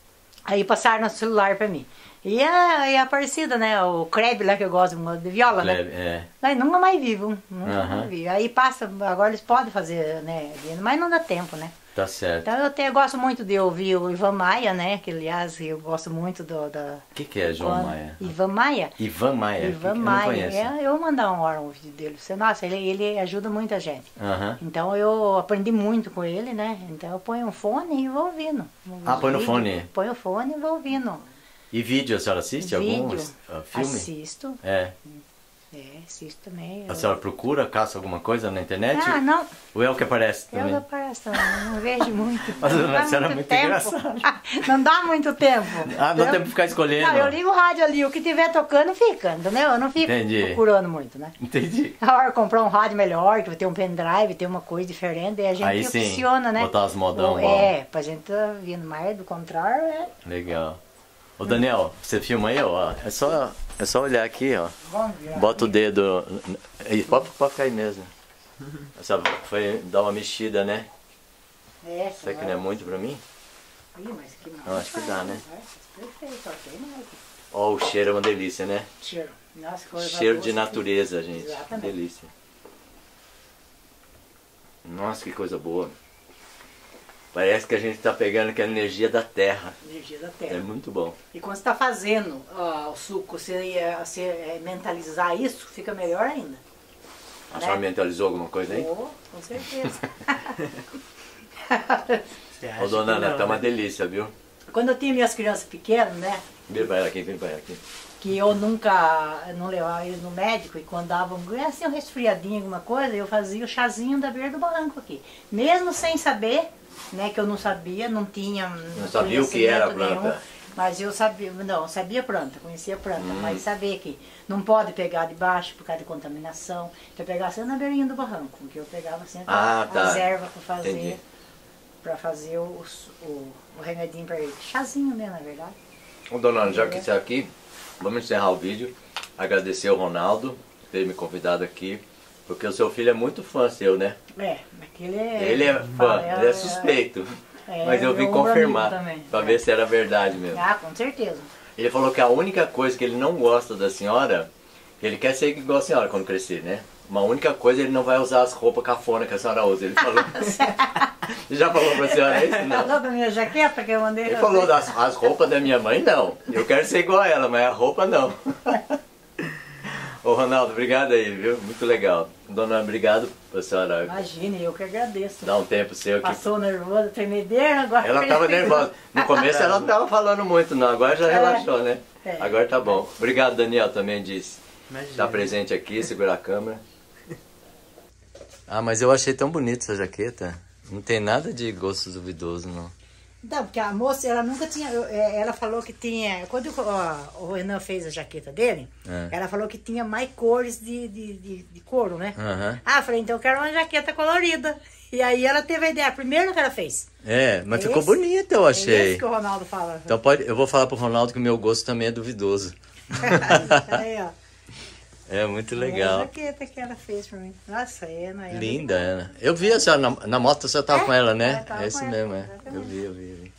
Aí passaram no celular pra mim. E a, e a Aparecida, né? O Kreb lá que eu gosto de viola, né? Leve, é. Aí nunca mais vi, viu? Nunca Aham. mais vi. Aí passa, agora eles podem fazer, né? Mas não dá tempo, né? Tá certo. Então eu, te, eu gosto muito de ouvir o Ivan Maia, né? Que aliás eu gosto muito do. Da, O que, que é João quando- Maia? Ivan Maia? Ivan Maia. Ivan que que eu não Maia. conheço. É, eu vou mandar um hora um vídeo dele. Você, nossa, ele, ele ajuda muita gente. Aham. Então eu aprendi muito com ele, né? Então eu ponho um fone e vou ouvindo. Ah, põe no Vídeo, fone. Põe o fone e vou ouvindo. E vídeo, a senhora assiste Vídeo, alguns uh, filme? Assisto. É. É, assisto também. A Eu- senhora procura, caça alguma coisa na internet? Ah, não. Ou é o que aparece Eu também? não pareço, não, não vejo muito. Mas, Não dá a senhora é muito tempo. engraçada. Não dá muito tempo. Ah, não entendeu? tem pra ficar escolhendo. Não, eu ligo o rádio ali, o que tiver tocando fica, entendeu? Eu não fico Entendi. procurando muito, né? Entendi. A hora de comprar um rádio melhor, que vai ter um pendrive, ter uma coisa diferente, aí a gente Aí sim, opciona, né? botar as modão Ou- igual. É, pra gente tá vindo mais do contrário, é. Legal. Ô Daniel, você filma aí, ó. É só, é só olhar aqui, ó. Vamos virar. Bota o dedo. Aí, Pode, pode ficar aí mesmo. Essa foi dar uma mexida, né? É, Será que não é muito pra mim? Ih, mas que Não, acho que dá, né? Perfeito, ok, mais. Ó, o cheiro é uma delícia, né? Cheiro. Nossa, que coisa Cheiro boa, de assim. natureza, gente. Exatamente. Delícia. Nossa, que coisa boa. Parece que a gente tá pegando aquela energia da terra. Energia da É terra. muito bom. E quando você está fazendo ó, o suco, você, ia- você é, mentalizar isso, fica melhor ainda. A senhora mentalizou alguma coisa aí? Oh, com certeza. Você acha Ô dona que Ana, não, tá uma né? delícia, viu? Quando eu tinha minhas crianças pequenas, né? Vem pra ela aqui, vem pra ela aqui. Que eu nunca não levava eles no médico e quando dava um, assim, um resfriadinho, alguma coisa, eu fazia o chazinho da beira do barranco aqui. Mesmo sem saber, né, que eu não sabia, não tinha Não sabia o que era a conhecimento planta. mas eu sabia, não, sabia planta, conhecia a planta, Hum. mas sabia que não pode pegar de baixo por causa de contaminação. Então eu pegava sempre na beirinha do barranco, que eu pegava sempre Ah, a tá. reserva para Entendi. fazer, para fazer o, o, o remedinho para ele. Chazinho mesmo, na verdade. Ô dona Ana, já que você é aqui, vamos encerrar o vídeo. Agradecer ao Ronaldo por ter me convidado aqui. Porque o seu filho é muito fã seu, né? É, aquele é. Ele é fã, é- ele é suspeito. é, Mas eu vim meu ombro confirmar, amigo também. pra ver se era verdade mesmo. Ah, com certeza. Ele falou que a única coisa que ele não gosta da senhora, ele quer ser igual a senhora quando crescer, né? Uma única coisa, ele não vai usar as roupas cafona que a senhora usa. Ele falou. Ele já falou pra senhora isso? Não. Falou da minha jaqueta que eu mandei. Ele fazer. falou das as roupas da minha mãe, não. Eu quero ser igual a ela, mas a roupa não. Ô Ronaldo, obrigado aí, viu? Muito legal. Dona Ana, obrigado pra senhora Imagine, eu que agradeço. dar um tempo seu aqui. Passou nervosa, tremedeira, agora. Ela tava nervosa. No começo ela não tava falando muito, não. Agora já É. relaxou, né? É. Agora tá bom. Obrigado, Daniel, também disse. Imagina. Tá presente aqui, segura a câmera. Ah, mas eu achei tão bonita essa jaqueta. Não tem nada de gosto duvidoso, não. Não, porque a moça, ela nunca tinha... eu- é, Ela falou que tinha... Quando ó, o Renan fez a jaqueta dele, É. ela falou que tinha mais cores de, de, de, de couro, né? Aham. Ah, eu falei, então eu quero uma jaqueta colorida. E aí ela teve a ideia, a primeira que ela fez. É, mas É ficou esse? bonita, eu É achei. isso que o Ronaldo fala. Então pode, eu vou falar pro Ronaldo que o meu gosto também é duvidoso. Aí, ó. É muito É a legal. jaqueta que ela fez pra mim. Nossa, é, não é? Linda, Ana. Eu vi a senhora na, na moto, você tava É, com ela, eu né? tava É isso com ela, mesmo, é. exatamente. Eu vi, eu vi, eu vi.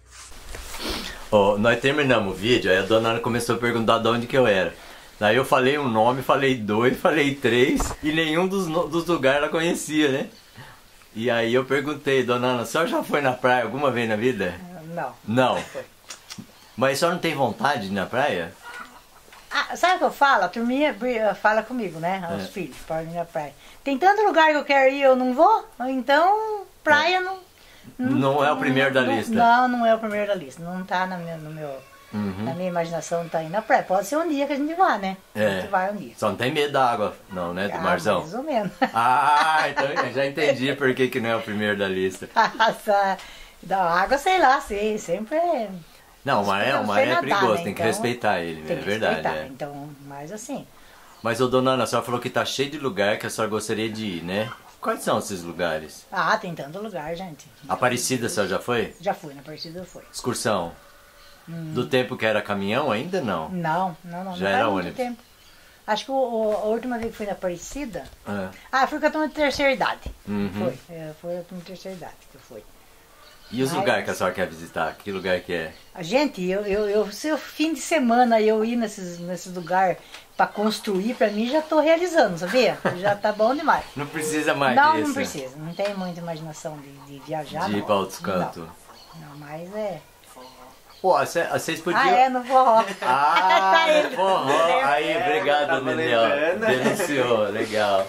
Ó, nós terminamos o vídeo, aí a dona Ana começou a perguntar de onde que eu era. Daí eu falei um nome, falei dois, falei três, e nenhum dos, no- dos lugares ela conhecia, né? E aí eu perguntei, dona Ana, a senhora já foi na praia alguma vez na vida? Não. Não. Mas a senhora não tem vontade de ir na praia? Ah, sabe o que eu falo? A turminha bri- fala comigo, né? Os É. filhos, para ir na praia. Tem tanto lugar que eu quero ir, eu não vou. Então, praia não... Não é o primeiro da não- lista. Não, não é o primeiro da lista. Não tá na minha, no meu, Uhum. na minha imaginação, não tá indo na praia. Pode ser um dia que a gente vá, né? A É. gente vai um dia. Só não tem medo da água, não, né? Do Ah, marzão. mais ou menos. Ah, então eu já entendi por que, que não é o primeiro da lista. Essa- da água, sei lá, sei. Sempre é... Não, o mar é, o Eu mar sei é nadar, perigoso, né? tem que Então, respeitar ele, né? Tem É que verdade. respeitar. É. Então, mas assim... Mas, ô dona Ana, a senhora falou que tá cheio de lugar que a senhora gostaria de ir, né? Quais são esses lugares? Ah, tem tanto lugar, gente. Aparecida, a senhora já foi? Já fui, na partida eu fui. Excursão? Hum. Do tempo que era caminhão ainda não? Não, não, não. Já não era faz muito ônibus? tempo. Acho que o, o- a última vez que fui na Aparecida... É. Ah, fui com a turma de terceira idade. Uhum. Foi, é, foi a turma de terceira idade que foi. E os Mas- lugares que a senhora quer visitar? Que lugar que é? A gente, eu, eu, eu, se o fim de semana eu ir nesses, nesses lugares para construir, para mim já tô realizando, sabia? Já tá bom demais. Não precisa mais não, disso. não precisa. Não tenho muita imaginação de, de viajar. De ir não. pra outros cantos. Não, não, mas é... Pô, cê- vocês podiam... Ah, é, no forró. Ah, Tá ele. forró. Aí, obrigado, tava Daniel. lembrando. Denunciou, legal.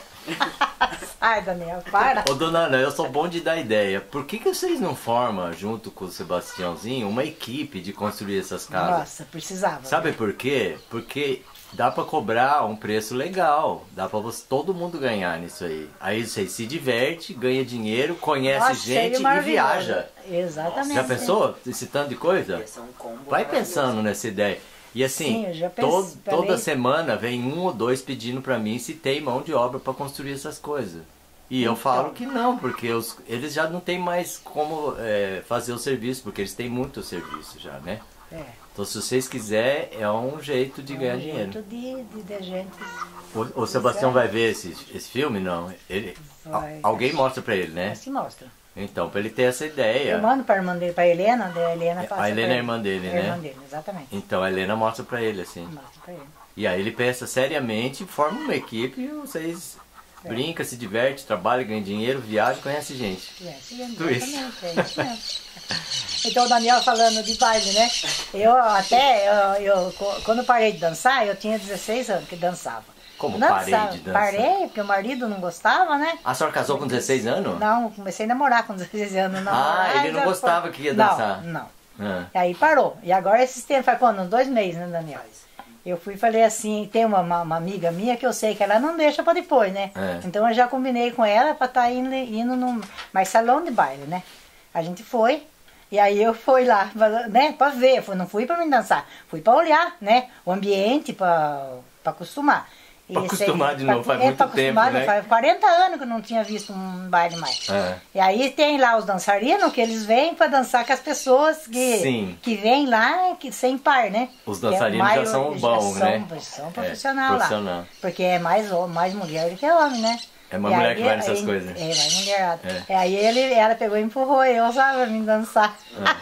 Ai, Daniel, para. Ô, dona Ana, eu sou bom de dar ideia. Por que, que vocês não formam, junto com o Sebastiãozinho, uma equipe de construir essas casas? Nossa, precisava. Sabe por quê? Porque dá pra cobrar um preço legal. Dá pra você, todo mundo ganhar nisso aí. Aí você se diverte, ganha dinheiro, conhece Nossa, gente seria e maravilhoso. viaja. Exatamente. Já pensou? Esse tanto de coisa? Ia ser um combo Vai maravilhoso. pensando nessa ideia. E assim, Sim, eu já pense- todo- falei. toda semana vem um ou dois pedindo pra mim se tem mão de obra pra construir essas coisas. E eu Então. falo que não, porque os- eles já não tem mais como é, fazer o serviço, porque eles têm muito serviço já, né? É. Então se vocês quiserem, é um jeito de ganhar um dinheiro. jeito de, de, de gente. O, o Sebastião vai ver esse, esse filme? Não? Ele, Vai. a- alguém mostra pra ele, né? Se mostra. Então, pra ele ter essa ideia. Eu mando para a irmã dele, para a Helena, daí a Helena passa A Helena pra é ele. irmã dele, É a né? irmã dele, exatamente. Então a Helena mostra pra ele, assim. Mostra para ele. E aí ele pensa seriamente, forma uma equipe e vocês brincam, se divertem, trabalham, ganham dinheiro, viajam, conhecem gente. É, sim, Tudo isso. exatamente, é isso mesmo. Então o Daniel falando de baile, né? Eu até, eu, eu, co- quando eu parei de dançar, eu tinha dezesseis anos que dançava. Como Não parei dançava, de dançar? Parei, porque o marido não gostava, né? A senhora casou com dezesseis anos? Não, comecei a namorar com dezesseis anos. Ah, namorar, ele não já gostava foi- que ia Não, dançar. Não, Ah. E aí parou. E agora esses tempos, faz quando? Uns dois meses, né, Daniel? Eu fui e falei assim, tem uma, uma, uma amiga minha que eu sei que ela não deixa pra depois, né? É. Então eu já combinei com ela pra estar indo, indo num mais salão de baile, né? A gente foi, e aí eu fui lá, pra- né, pra ver, eu não fui pra me dançar, fui pra olhar, né, o ambiente, pra, pra acostumar. E Pra sei- acostumar de pra- novo, faz é, muito pra tempo, acostumar, né? Faz quarenta anos que eu não tinha visto um baile mais. É. E aí tem lá os dançarinos que eles vêm pra dançar com as pessoas que, Sim. que vêm lá que, sem par, né? Os Que é dançarinos já maior- são já bons, são- né? São É, profissional lá. profissional. Porque é mais, ho- mais mulher do que homem, né? É uma E mulher aí- que vai nessas aí- coisas. É, mais mulherada. É. É, aí ele, ela pegou e empurrou eu, sabe, pra mim dançar.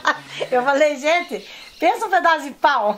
Eu falei, gente, pensa um pedaço de pau.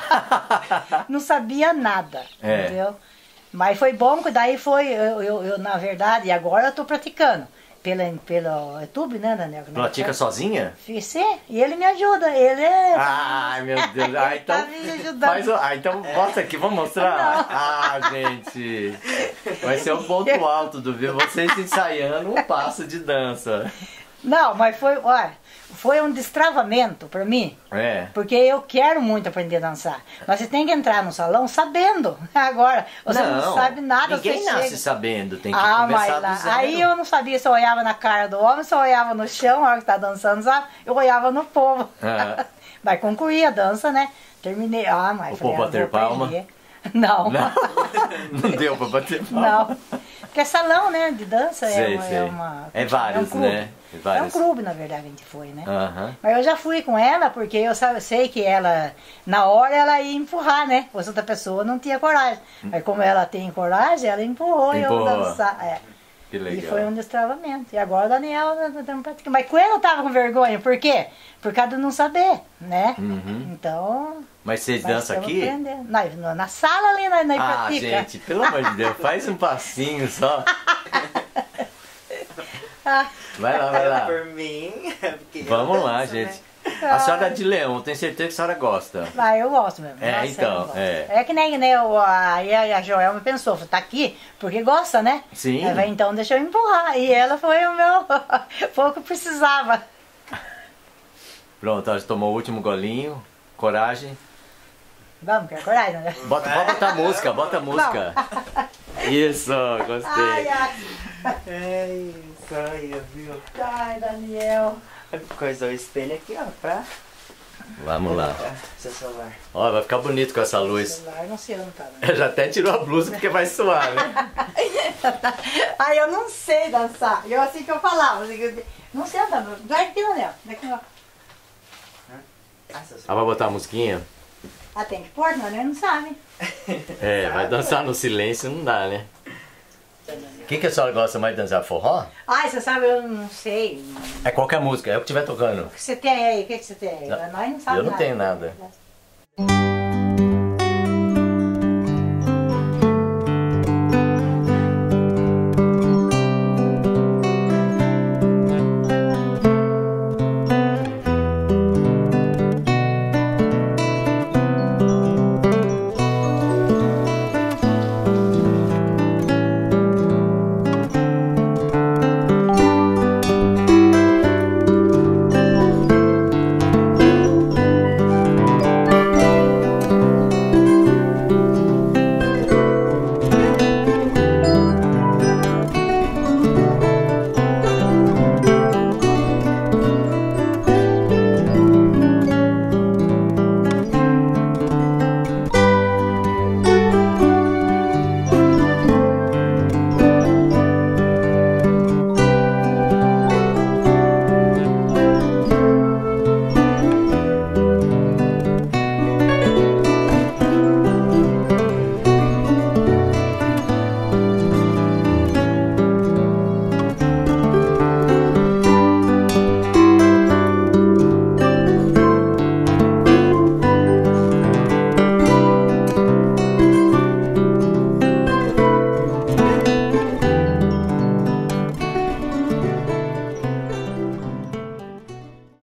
Não sabia nada, É. entendeu? Mas foi bom, que daí foi, eu, eu, eu, na verdade, agora eu tô praticando. Pela, pelo YouTube, né, Daniel? Pratica sozinha? Fiz, sim, e ele me ajuda, ele é... Ai, meu Deus. Ah, então, Tá me ajudando. faz o, ah, então mostra aqui, vamos mostrar? Ah, gente. Vai ser o ponto alto do vídeo. Vocês ensaiando um passo de dança. Não, mas foi, olha, foi um destravamento para mim. É. Porque eu quero muito aprender a dançar. Mas você tem que entrar no salão sabendo. Agora, você não, não sabe nada. Ninguém você nasce chega... sabendo, tem que ah, começar mas do zero. Aí eu não sabia se eu olhava na cara do homem, se eu olhava no chão, a hora que tá dançando, sabe? Eu olhava no povo. Ah. Mas concluí a dança, né? Terminei. Ah, mas o falei, povo ah, bater palma? Não. Não. Não deu pra bater palma? Não. Porque salão, né, de dança sei, é, uma, sei. é uma... É vários, é um clube. né? É, vários. É um clube, na verdade, a gente foi, né? Uhum. Mas eu já fui com ela, porque eu sabe, sei que ela, na hora, ela ia empurrar, né? Pois outra pessoa não tinha coragem. Mas como ela tem coragem, ela empurrou, empurrou. eu dançar. É. Que legal. E foi um destravamento. E agora o Daniel estamos praticando. Mas com ele eu tava com vergonha. Por quê? Por causa de não saber, né? Uhum. Então... Mas vocês dançam aqui? Na, na sala ali, na, na Ah, pratica. gente, pelo amor de Deus, faz um passinho só. Vai lá, vai lá. Por mim. Vamos lá, gente. A senhora é de Leão, tenho certeza que a senhora gosta. Ah, eu gosto mesmo. É, Nossa, então, é. É que nem, nem o, a, a Joelma pensou, tá aqui porque gosta, né? Sim. Ela vai, então deixa eu empurrar. E ela foi o meu, foi o que precisava. Pronto, ela tomou o último golinho. Coragem. Vamos, quer coragem, né? Bota, pode botar a música, bota a música. Isso, gostei. Ai, ai. É isso aí, viu? Ai, Daniel. Coisou o espelho aqui, ó, pra... Vamos lá. Seu celular. Ó, vai ficar bonito com essa luz. Celular, não sei onde tá. Né? Eu já até tirou a blusa porque vai suar, né? Ai, eu não sei dançar. Eu assim que eu falava. Assim, eu, não sei andar. Vai aqui, Daniel. Daqui, ó. Ah, vai botar a musiquinha? Ah, tem que pôr, mas não sabe. É, vai dançar no silêncio, não dá, né? O que, que a senhora gosta mais de dançar? Forró? Ai, você sabe, eu não sei. É qualquer música, é o que estiver tocando. O que você tem aí? O que, que você tem aí? Não, Nós não sabemos eu não nada. tenho nada.